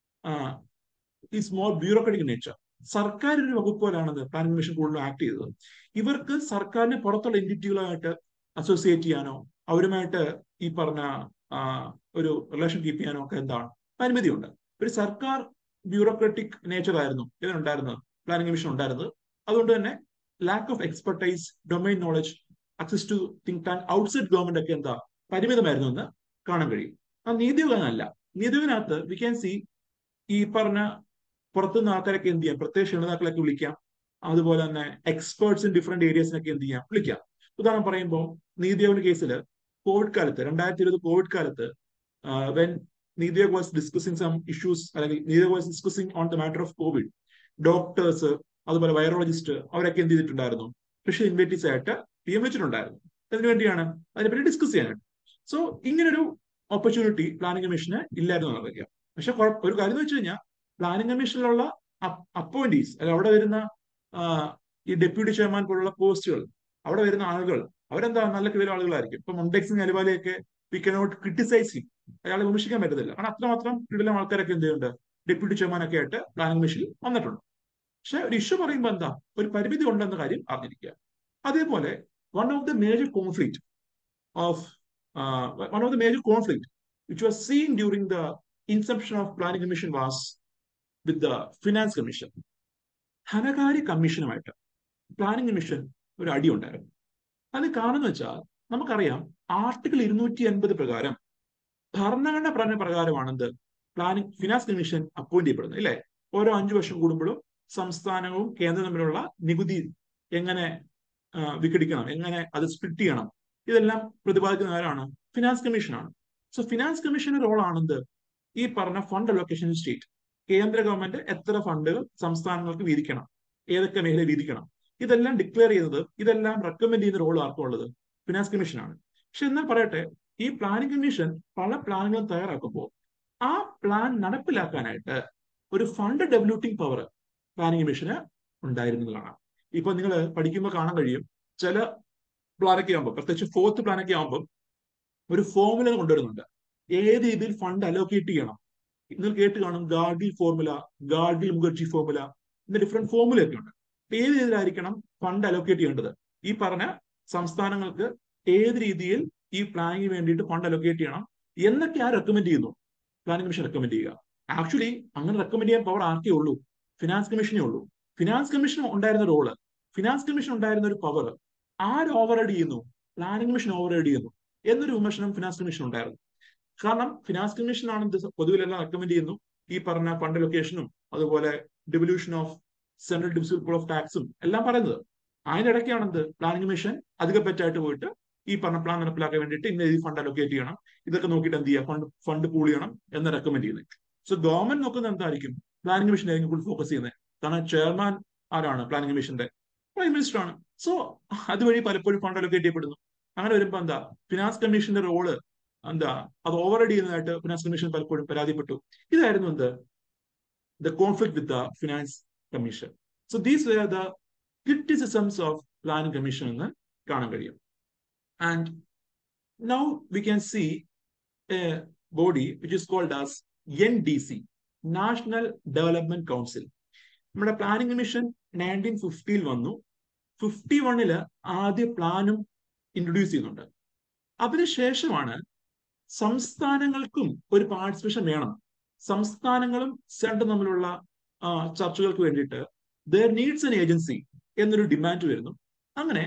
is more bureaucratic nature. സർക്കാർ ഒരു വകുപ്പ് പോലാണത് പ്ലാനിംഗ് കമ്മീഷൻ കൂടുതലും ആക്ട് ചെയ്തത്. ഇവർക്ക് സർക്കാരിന് പുറത്തുള്ള എൻറ്റിറ്റികളുമായിട്ട് അസോസിയേറ്റ് ചെയ്യാനോ അവരുമായിട്ട് ഈ പറഞ്ഞ ഒരു റിലേഷൻ കീപ്പ് ചെയ്യാനോ ഒക്കെ എന്താണ് പരിമിതിയുണ്ട്. ഒരു സർക്കാർ ബ്യൂറോക്രാറ്റിക് നേച്ചർ ആയിരുന്നു ഇതിനുണ്ടായിരുന്നത്, പ്ലാനിംഗ് കമ്മീഷൻ ഉണ്ടായിരുന്നത്. അതുകൊണ്ട് തന്നെ lack of expertise, domain knowledge, access to think tank outside government ഒക്കെ എന്താ പരിമിതമായിരുന്നു എന്ന് കാണാൻ കഴിയും. ആ നീതിയോഗനല്ല. നീതിയോഗനകത്ത് വി ക്യാൻ സി ഈ പറഞ്ഞ പുറത്തുനിന്ന് ആൾക്കാരൊക്കെ എന്ത് ചെയ്യാം, പ്രത്യേക ക്ഷണിതാക്കളൊക്കെ വിളിക്കാം. അതുപോലെ തന്നെ എക്സ്പേർട്സ് ഇൻ ഡിഫറെന്റ് ഏരിയസിനൊക്കെ എന്ത് ചെയ്യാം, വിളിക്കാം. ഉദാഹരണം പറയുമ്പോൾ നീതിയോഗ കേസിൽ കോവിഡ് കാലത്ത് 2020 കോവിഡ് കാലത്ത് വെൻ നീതി വാസ് ഡിസ്കസിങ് സം ഇഷ്യൂസ്, അല്ലെങ്കിൽ NITI was discussing on the matter of Covid, doctors അതുപോലെ വൈറോളജിസ്റ്റ് അവരൊക്കെ എന്ത് ചെയ്തിട്ടുണ്ടായിരുന്നു, സ്പെഷ്യൽ ഇൻവൈറ്റീസ് ആയിട്ട് വിളിച്ചിട്ടുണ്ടായിരുന്നു. അതിനുവേണ്ടിയാണ് അതിനെപ്പറ്റി ഡിസ്കസ് ചെയ്യാനായിട്ട്. സോ ഇങ്ങനൊരു ഓപ്പർച്യൂണിറ്റി പ്ലാനിംഗ് കമ്മീഷന് ഇല്ലായിരുന്നു എന്നറിയാം. പക്ഷെ ഒരു കാര്യം എന്ന് വെച്ച് കഴിഞ്ഞാൽ പ്ലാനിംഗ് കമ്മീഷനിലുള്ള അപ്പോയിന്റീസ്, അല്ലെങ്കിൽ അവിടെ വരുന്ന ഈ ഡെപ്യൂട്ടി ചെയർമാൻ പോലുള്ള പോസ്റ്റുകൾ, അവിടെ വരുന്ന ആളുകൾ അവരെന്താ നല്ല കിഴിൽ ആളുകളായിരിക്കും. ഇപ്പൊ മുണ്ടേക്സിംഗ് അലുവാലിയൊക്കെ വി കനോട്ട് ക്രിട്ടിസൈസ് ഹിം, അയാളെ വിമർശിക്കാൻ പറ്റത്തില്ല. കാരണം അത്രമാത്രം കിഴിലും ആൾക്കാരൊക്കെ എന്ത് ചെയ്യുന്നുണ്ട്, ഡെപ്യൂട്ടി ചെയർമാൻ ഒക്കെ ആയിട്ട് പ്ലാനിംഗ് കമ്മീഷനിൽ വന്നിട്ടുണ്ട്. പക്ഷെ ഒരു ഇഷ്യൂ പറയുമ്പോൾ എന്താ ഒരു പരിമിതി ഉണ്ടെന്ന കാര്യം അറിഞ്ഞിരിക്കുക. അതേപോലെ one of the major conflict which was seen during the inception of planning commission was with the finance commission. ധനകാര്യ കമ്മീഷനുമായിട്ട് പ്ലാനിംഗ് കമ്മീഷൻ ഒരു അടി ഉണ്ടായിരുന്നു. അത് കാരണം വെച്ചാൽ നമുക്കറിയാം ആർട്ടിക്കിൾ 250 പ്രകാരം ഭരണഘടന പ്രകാരമാണെന്ത് ഫിനാൻസ് കമ്മീഷൻ അപ്പോയിന്റ് ചെയ്യപ്പെടുന്നത്, അല്ലെ? ഓരോ 5 വർഷം കൂടുമ്പോഴും സംസ്ഥാനവും കേന്ദ്രവും തമ്മിലുള്ള നികുതി എങ്ങനെ വിഘടിക്കണം, എങ്ങനെ അത് സ്പ്ലിറ്റ് ചെയ്യണം, ഇതെല്ലാം പ്രതിപാദിക്കുന്ന ആരാണ്? ഫിനാൻസ് കമ്മീഷനാണ്. സോ ഫിനാൻസ് കമ്മീഷന്റെ റോൾ ആണെന്ത്, ഈ പറഞ്ഞ ഫണ്ട് അലോക്കേഷൻ സ്റ്റേറ്റ്, കേന്ദ്ര ഗവൺമെന്റ് എത്ര ഫണ്ടുകൾ സംസ്ഥാനങ്ങൾക്ക് വീതിക്കണം, ഏതൊക്കെ മേഖല വീതിക്കണം, ഇതെല്ലാം ഡിക്ലെയർ ചെയ്തത്, ഇതെല്ലാം റെക്കമെൻഡ് ചെയ്യുന്ന റോൾ ആർക്കും ഉള്ളത്? ഫിനാൻസ് കമ്മീഷനാണ്. പക്ഷെ എന്നാൽ പറയട്ടെ, ഈ പ്ലാനിംഗ് കമ്മീഷൻ പല പ്ലാനുകളും തയ്യാറാക്കുമ്പോൾ ആ പ്ലാൻ നടപ്പിലാക്കാനായിട്ട് ഒരു ഫണ്ട് ഡെവലപ്പിംഗ് പവർ പ്ലാനിംഗ് കമ്മീഷന് ഉണ്ടായിരുന്നത് കാണാം. ഇപ്പൊ നിങ്ങൾ പഠിക്കുമ്പോൾ കാണാൻ കഴിയും, ചില പ്ലാനൊക്കെ ആകുമ്പോൾ, പ്രത്യേകിച്ച് 4th പ്ലാനൊക്കെ ആകുമ്പോൾ ഒരു ഫോർമുല കൊണ്ടുവരുന്നുണ്ട്, ഏത് രീതിയിൽ ഫണ്ട് അലോക്കേറ്റ് ചെയ്യണം. നിങ്ങൾ കേട്ട് കാണും ഗാർഗിൽ ഫോർമുല, ഗാർഗിൽ മുഖർജി ഫോർമുല, ഇന്ന് ഡിഫറെന്റ് ഫോർമുലയൊക്കെ ഉണ്ട്. ഏത് രീതിയിലായിരിക്കണം ഫണ്ട് അലോക്കേറ്റ് ചെയ്യേണ്ടത്, ഈ പറഞ്ഞ സംസ്ഥാനങ്ങൾക്ക് ഏത് രീതിയിൽ ഈ പ്ലാനിങ്ങിന് വേണ്ടിയിട്ട് ഫണ്ട് അലോക്കേറ്റ് ചെയ്യണം എന്നൊക്കെ റെക്കമെൻഡ് ചെയ്യുന്നു പ്ലാനിംഗ് കമ്മീഷൻ റെക്കമെൻഡ് ചെയ്യുക. ആക്ച്വലി അങ്ങനെ റെക്കമെൻഡ് ചെയ്യാൻ പവർ ആർക്കേ ഉള്ളൂ? ഫിനാൻസ് കമ്മീഷനേ ഉള്ളൂ. ഫിനാൻസ് കമ്മീഷൻ ഉണ്ടായിരുന്ന റോള്, ഫിനാൻസ് കമ്മീഷൻ ഉണ്ടായിരുന്ന ഒരു പവർ ആര് ഓവർറൈഡ് ചെയ്യുന്നു? പ്ലാനിംഗ് കമ്മീഷൻ ഓവർറൈഡ് ചെയ്യുന്നു എന്നൊരു വിമർശനം ഫിനാൻസ് കമ്മീഷൻ ഉണ്ടായിരുന്നു. കാരണം ഫിനാൻസ് കമ്മീഷനാണ് പൊതുവിലെല്ലാം റെക്കമെൻഡ് ചെയ്യുന്നു, ഈ പറഞ്ഞ ഫണ്ട് ലൊക്കേഷനും അതുപോലെ devolution of central divisible pool of ടാക്സും എല്ലാം പറയുന്നത്. അതിനിടയ്ക്കാണെന്ത് പ്ലാനിംഗ് കമ്മീഷൻ അധികം പറ്റായിട്ട് പോയിട്ട് ഈ പറഞ്ഞ പ്ലാൻ നടപ്പിലാക്കാൻ വേണ്ടിയിട്ട് ഇന്ന ഈ ഫണ്ട് അലോക്കേറ്റ് ചെയ്യണം, ഇതൊക്കെ നോക്കിയിട്ട് എന്ത് ചെയ്യുക, ഫണ്ട് പൂൾ ചെയ്യണം എന്ന് റെക്കമെൻഡ് ചെയ്യുന്നത്. സോ ഗവൺമെന്റ് നോക്കുന്നത് എന്തായിരിക്കും? പ്ലാനിംഗ് കമ്മീഷൻ ആയിരിക്കും കൂടുതൽ ഫോക്കസ് ചെയ്യുന്നത്. കാരണം ചെയർമാൻ ആരാണ് പ്ലാനിംഗ് കമ്മീഷന്റെ? പ്രൈം മിനിസ്റ്റർ ആണ്. സോ അതുവഴി പലപ്പോഴും ഫണ്ട് അലോക്കേറ്റ് ചെയ്യപ്പെടുന്നു. അങ്ങനെ വരുമ്പോ എന്താ ഫിനാൻസ് കമ്മീഷന്റെ റോള് എന്താ അത് ഓവർറൈഡ് ചെയ്യുന്നതായിട്ട് ഫിനാൻസ് കമ്മീഷൻ പലപ്പോഴും പരാതിപ്പെട്ടു. ഇതായിരുന്നു എന്ത് the conflict with the finance commission. So these were the criticisms of planning commission എന്ന് കാണാൻ കഴിയും. And Now we can see a body which is called as NDC, National Development Council. നമ്മുടെ planning commission 1950 വന്നു. 51 ആദ്യ പ്ലാനും introduce ചെയ്യുന്നുണ്ട്. അതിനുശേഷമാണ് സംസ്ഥാനങ്ങൾക്കും ഒരു പാർട്ടിസിപ്പേഷൻ വേണം, സംസ്ഥാനങ്ങളും സെൻട്രൽ തമ്മിലുള്ള ചർച്ചകൾക്ക് വേണ്ടിയിട്ട് there needs an agency എന്നൊരു ഡിമാൻഡ് വരുന്നു. അങ്ങനെ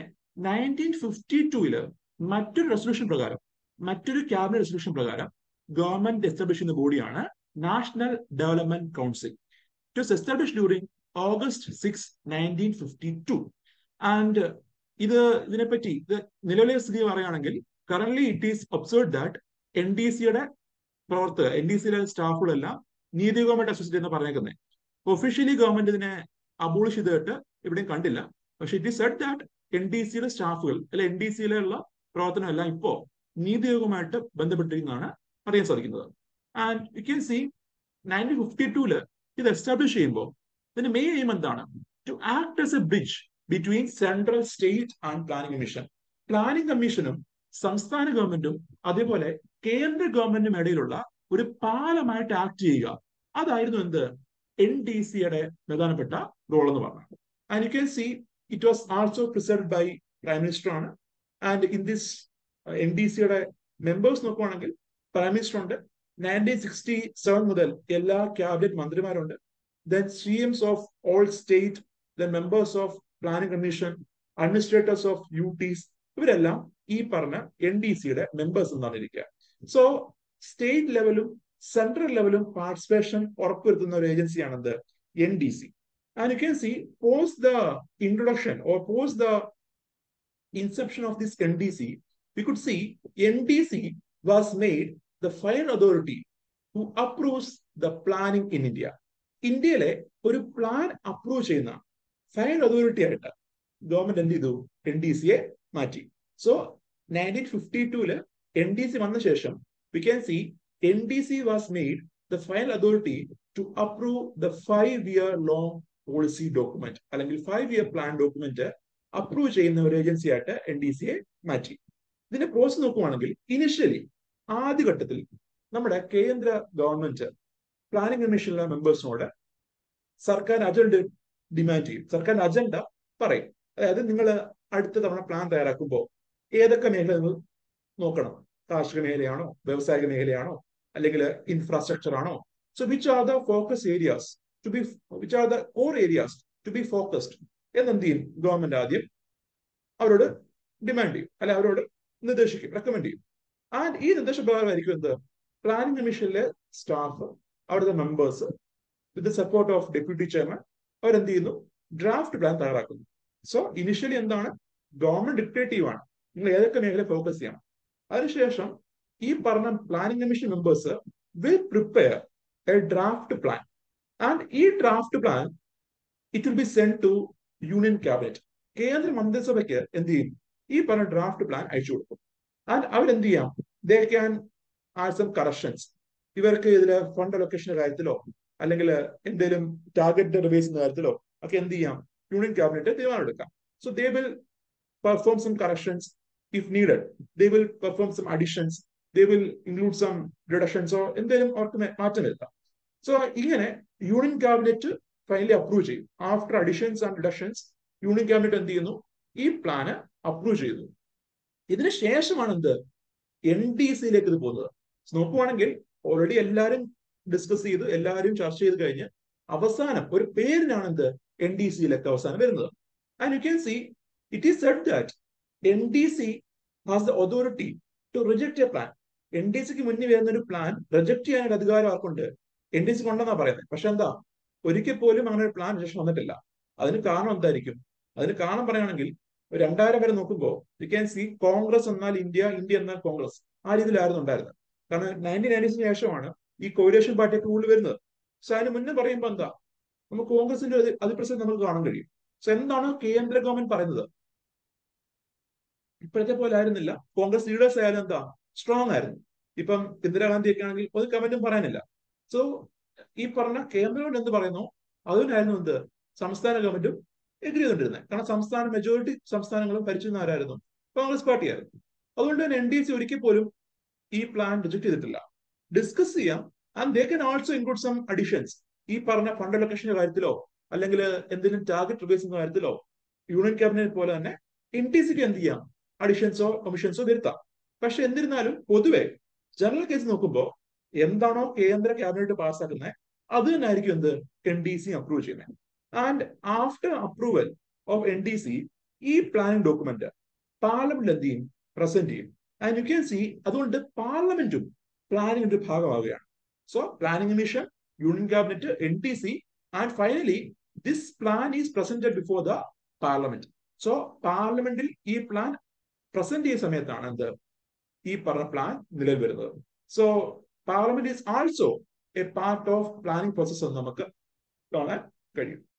1952 മറ്റൊരു റെസൊല്യൂഷൻ പ്രകാരം, മറ്റൊരു ക്യാബിനറ്റ് റെസൊല്യൂഷൻ പ്രകാരം ഗവൺമെന്റ് എസ്റ്റാബ്ലിഷ് ചെയ്യുന്ന ബോഡിയാണ് national development council. It was establish during August 6, 1952. And ഇതിനെപ്പറ്റി നിലവിലെ സ്ഥിതി പറയുകയാണെങ്കിൽ current it is observed that NDCയുടെ പ്രവർത്തകർ, NDCയിലെ സ്റ്റാഫുകളെല്ലാം നീതി ഗവൺമെന്റ് അസോസിയേറ്റ് എന്ന് പറഞ്ഞേക്കുന്നത്. ഒഫീഷ്യലി ഗവൺമെന്റ് ഇതിനെ അബോളിഷ് ചെയ്തിട്ട് ഇവിടെയും കണ്ടില്ല. പക്ഷെ ഇറ്റ് ഈസ് സെഡ് ദാറ്റ് NDCയുടെ സ്റ്റാഫുകൾ അല്ലെ NDCയിലുള്ള പ്രവർത്തനം എല്ലാം ഇപ്പോ നീതി ആയോഗുമായിട്ട് ബന്ധപ്പെട്ടിരിക്കുന്നതാണ് അറിയാൻ സാധിക്കുന്നത്. ആൻഡ് യു ക്യാൻ സി 1952 ഇത് എസ്റ്റാബ്ലിഷ് ചെയ്യുമ്പോൾ ഇതിന്റെ മെയിൻ എയിം എന്താണ്? To act as a bridge between central, state and planning commission. Planning കമ്മീഷനും സംസ്ഥാന ഗവൺമെന്റും അതേപോലെ കേന്ദ്ര ഗവൺമെന്റിനും ഇടയിലുള്ള ഒരു പാലമായിട്ട് ആക്ട് ചെയ്യുക. അതായിരുന്നു എന്ത് NDCയുടെ പ്രധാനപ്പെട്ട റോൾ എന്ന് പറഞ്ഞത്. And you can see it was also presided by prime minister ആണ്. ആൻഡ് ഇൻ ദിസ് NDCയുടെ മെമ്പേഴ്സ് നോക്കുവാണെങ്കിൽ പ്രൈം മിനിസ്റ്റർ ഉണ്ട്. 1967 മുതൽ എല്ലാ ക്യാബിനറ്റ് മന്ത്രിമാരുണ്ട്. Then CMs of all state, the members of planning commission, administrators of UTs, ഇവരെല്ലാം ഈ പറഞ്ഞ NDCയുടെ മെമ്പേഴ്സ് എന്നാണ് ഇരിക്കുക. സോ സ്റ്റേറ്റ് ലെവലും സെൻട്രൽ ലെവലും പാർട്ടിസിപ്പേഷൻ ഉറപ്പുവരുത്തുന്ന ഒരു ഏജൻസിയാണ് എന്ത് NDC. And you can see post the introduction or post the inception of this NDC, we could see NDC was made the final authority who approves the planning in India. ഇന്ത്യയിലെ ഒരു plan approve ചെയ്യുന്ന final authority ആയിട്ട് government എന്ത് ചെയ്തു? NDCയെ മാറ്റി. So 1952 NDC വന്ന ശേഷം we can see NDC was made the final authority to approve the 5-year long policy document, അല്ലെങ്കിൽ 5-year plan document അപ്രൂവ് ചെയ്യുന്ന ഒരു ഏജൻസി ആയിട്ട് NDCയെ മാറ്റി. ഇതിന്റെ പ്രോസസ് നോക്കുവാണെങ്കിൽ ഇനിഷ്യലി ആദ്യഘട്ടത്തിൽ നമ്മുടെ കേന്ദ്ര ഗവൺമെന്റ് പ്ലാനിംഗ് കമ്മീഷനിലെ മെമ്പേഴ്സിനോട് സർക്കാർ അജണ്ട ഡിമാൻഡ് ചെയ്യും, സർക്കാരിന്റെ അജണ്ട പറയും. അതായത് നിങ്ങൾ അടുത്ത തവണ പ്ലാൻ തയ്യാറാക്കുമ്പോൾ ഏതൊക്കെ മേഖല നിങ്ങൾ നോക്കണം, കാർഷിക മേഖലയാണോ, വ്യവസായിക മേഖലയാണോ, അല്ലെങ്കിൽ ഇൻഫ്രാസ്ട്രക്ചർ ആണോ? So which are the focus areas to be, which are the core areas to be focused എന്നെന്ത് ചെയ്യും ഗവൺമെന്റ് ആദ്യം അവരോട് ഡിമാൻഡ് ചെയ്യും, അല്ലെ അവരോട് നിർദ്ദേശിക്കും, റെക്കമെൻഡ് ചെയ്യും. ആൻഡ് ഈ നിർദ്ദേശപ്രകാരമായിരിക്കും എന്ത് പ്ലാനിംഗ് കമ്മീഷനിലെ സ്റ്റാഫ്, അവിടുത്തെ members with support of deputy chairman അവരെന്ത് ചെയ്യുന്നു? ഡ്രാഫ്റ്റ് പ്ലാൻ തയ്യാറാക്കുന്നു. സോ ഇനിഷ്യലി എന്താണ് ഗവൺമെന്റ് ഡിക്റ്റേറ്റീവ് ആണ്, നിങ്ങൾ ഏതൊക്കെ മേഖല ഫോക്കസ് ചെയ്യണം. അതിനുശേഷം ഈ പറഞ്ഞ planning commission members will prepare a draft plan. And ഈ draft plan it will be send to union cabinet. കേന്ദ്ര മന്ത്രിസഭയ്ക്ക് എന്ത് ചെയ്യും? ഈ പറഞ്ഞ ഡ്രാഫ്റ്റ് പ്ലാൻ അയച്ചു കൊടുക്കും. ആൻഡ് അവരെന്ത് ചെയ്യാം? They can add some corrections. ഇവർക്ക് ഇതിലെ ഫണ്ട് അലൊക്കേഷന്റെ കാര്യത്തിലോ അല്ലെങ്കിൽ എന്തെങ്കിലും ടാർഗറ്റ് റിവൈസിന്റെ കാര്യത്തിലോ ഒക്കെ എന്ത് ചെയ്യാം? യൂണിയൻ ക്യാബിനറ്റ് തീരുമാനമെടുക്കാം. So they will perform some corrections if needed. They will perform some additions. They will include some റിഡക്ഷൻസോ എന്തെങ്കിലും അവർക്ക് മാറ്റം വരുത്താം. സോ ഇങ്ങനെ യൂണിയൻ ക്യാബിനറ്റ് ഫൈനലി അപ്രൂവ് ചെയ്യും. After additions and reductions union cabinet എന്ത് ചെയ്യുന്നു? ഈ പ്ലാന് അപ്രൂവ് ചെയ്യുന്നു. ഇതിന് ശേഷമാണ് എന്ത് NDCയിലേക്ക് ഇത് പോകുന്നത്. നോക്കുവാണെങ്കിൽ ഓൾറെഡി എല്ലാവരും ഡിസ്കസ് ചെയ്ത് എല്ലാവരും ചർച്ച ചെയ്ത് കഴിഞ്ഞ് അവസാനം ഒരു പേരിനാണ് എന്ത് NDCയിലേക്ക് അവസാനം വരുന്നത്. And you can see it is said that NDC has the authority to reject a plan. NDCക്ക് മുന്നിൽ വരുന്ന ഒരു പ്ലാൻ റിജക്ട് ചെയ്യാനുള്ള അധികാരം ആർക്കുണ്ട്? NDCക്ക് ഉണ്ടെന്നാ പറയുന്നത്. പക്ഷെ എന്താ ഒരിക്കൽ പോലും അങ്ങനെ ഒരു പ്ലാൻ റിജക്ഷൻ വന്നിട്ടില്ല. അതിന് കാരണം എന്തായിരിക്കും? അതിന് കാരണം പറയുകയാണെങ്കിൽ 2000 വരെ നോക്കുമ്പോൾ യു ക്യാൻ സി കോൺഗ്രസ് എന്നാൽ ഇന്ത്യ, ഇന്ത്യ എന്നാൽ കോൺഗ്രസ്, ആ രീതിയിലായിരുന്നു ഉണ്ടായിരുന്നത്. കാരണം 1990 ശേഷമാണ് ഈ കോയിലേഷൻ പാർട്ടിയൊക്കെ കൂടുതൽ വരുന്നത്. സോ അതിന് മുന്നേ പറയുമ്പോൾ എന്താ നമുക്ക് കോൺഗ്രസിന്റെ അതിപ്രസരം നമുക്ക് കാണാൻ കഴിയും. സോ എന്താണ് കേന്ദ്ര ഗവൺമെന്റ് പറയുന്നത്? ഇപ്പോഴത്തെ പോലെ ആയിരുന്നില്ല. കോൺഗ്രസ് ലീഡേഴ്സ് ആയാലും എന്താ സ്ട്രോങ് ആയിരുന്നു. ഇപ്പം ഇന്ദിരാഗാന്ധി ഒക്കെ ആണെങ്കിൽ ഒരു കമന്റും പറയാനില്ല. സോ ഈ പറഞ്ഞ കേന്ദ്ര ഗവൺമെന്റ് എന്ത് പറയുന്നു അതിനായിരുന്നു എന്ത് സംസ്ഥാന ഗവൺമെന്റും എഗ്രി ചെയ്തുകൊണ്ടിരുന്നത്. കാരണം സംസ്ഥാന മെജോറിറ്റി സംസ്ഥാനങ്ങളും ഭരിച്ചിരുന്ന ആരായിരുന്നു? കോൺഗ്രസ് പാർട്ടിയായിരുന്നു. അതുകൊണ്ട് തന്നെ NDC ഒരിക്കൽ പോലും ഈ പ്ലാൻ റിജക്ട് ചെയ്തിട്ടില്ല. ഡിസ്കസ് ചെയ്യാം, and they can also include some additions. ഈ പറഞ്ഞ ഫണ്ട് അലൊക്കേഷന്റെ കാര്യത്തിലോ അല്ലെങ്കിൽ എന്തെങ്കിലും ടാർഗറ്റ് റിവേഴ്സിന്റെ കാര്യത്തിലോ യൂണിയൻ ക്യാബിനറ്റ് പോലെ തന്നെ NTCക്ക് എന്ത് ചെയ്യാം, അഡീഷൻസോ കമ്മീഷൻസോ വരുത്താം. പക്ഷെ എന്നിരുന്നാലും പൊതുവെ ജനറൽ കേസ് നോക്കുമ്പോൾ എന്താണോ കേന്ദ്ര ക്യാബിനറ്റ് പാസ്സാക്കുന്നത് അത് തന്നെ ആയിരിക്കും എന്ത് NDC അപ്രൂവ് ചെയ്യുന്നത്. And after approval of NDC ഈ പ്ലാനിംഗ് ഡോക്യുമെന്റ് പാർലമെന്റ് എന്ത് ചെയ്യും, പ്രസന്റ് ചെയ്യും. ആൻഡ് യു ക്യാൻ സി അതുകൊണ്ട് പാർലമെന്റും പ്ലാനിംഗിന്റെ ഭാഗമാവുകയാണ്. So planning mission, union cabinet, NTC, and finally this plan is presented before the parliament. So പാർലമെന്റിൽ ഈ പ്ലാൻ പ്രസന്റ് ചെയ്യുന്ന സമയത്താണ് എന്ത് ഈ പറഞ്ഞ പ്ലാൻ നിലവിൽ വരുന്നത്. So parliament is also a part of planning process എന്ന് നമുക്ക് കാണാൻ കഴിയും.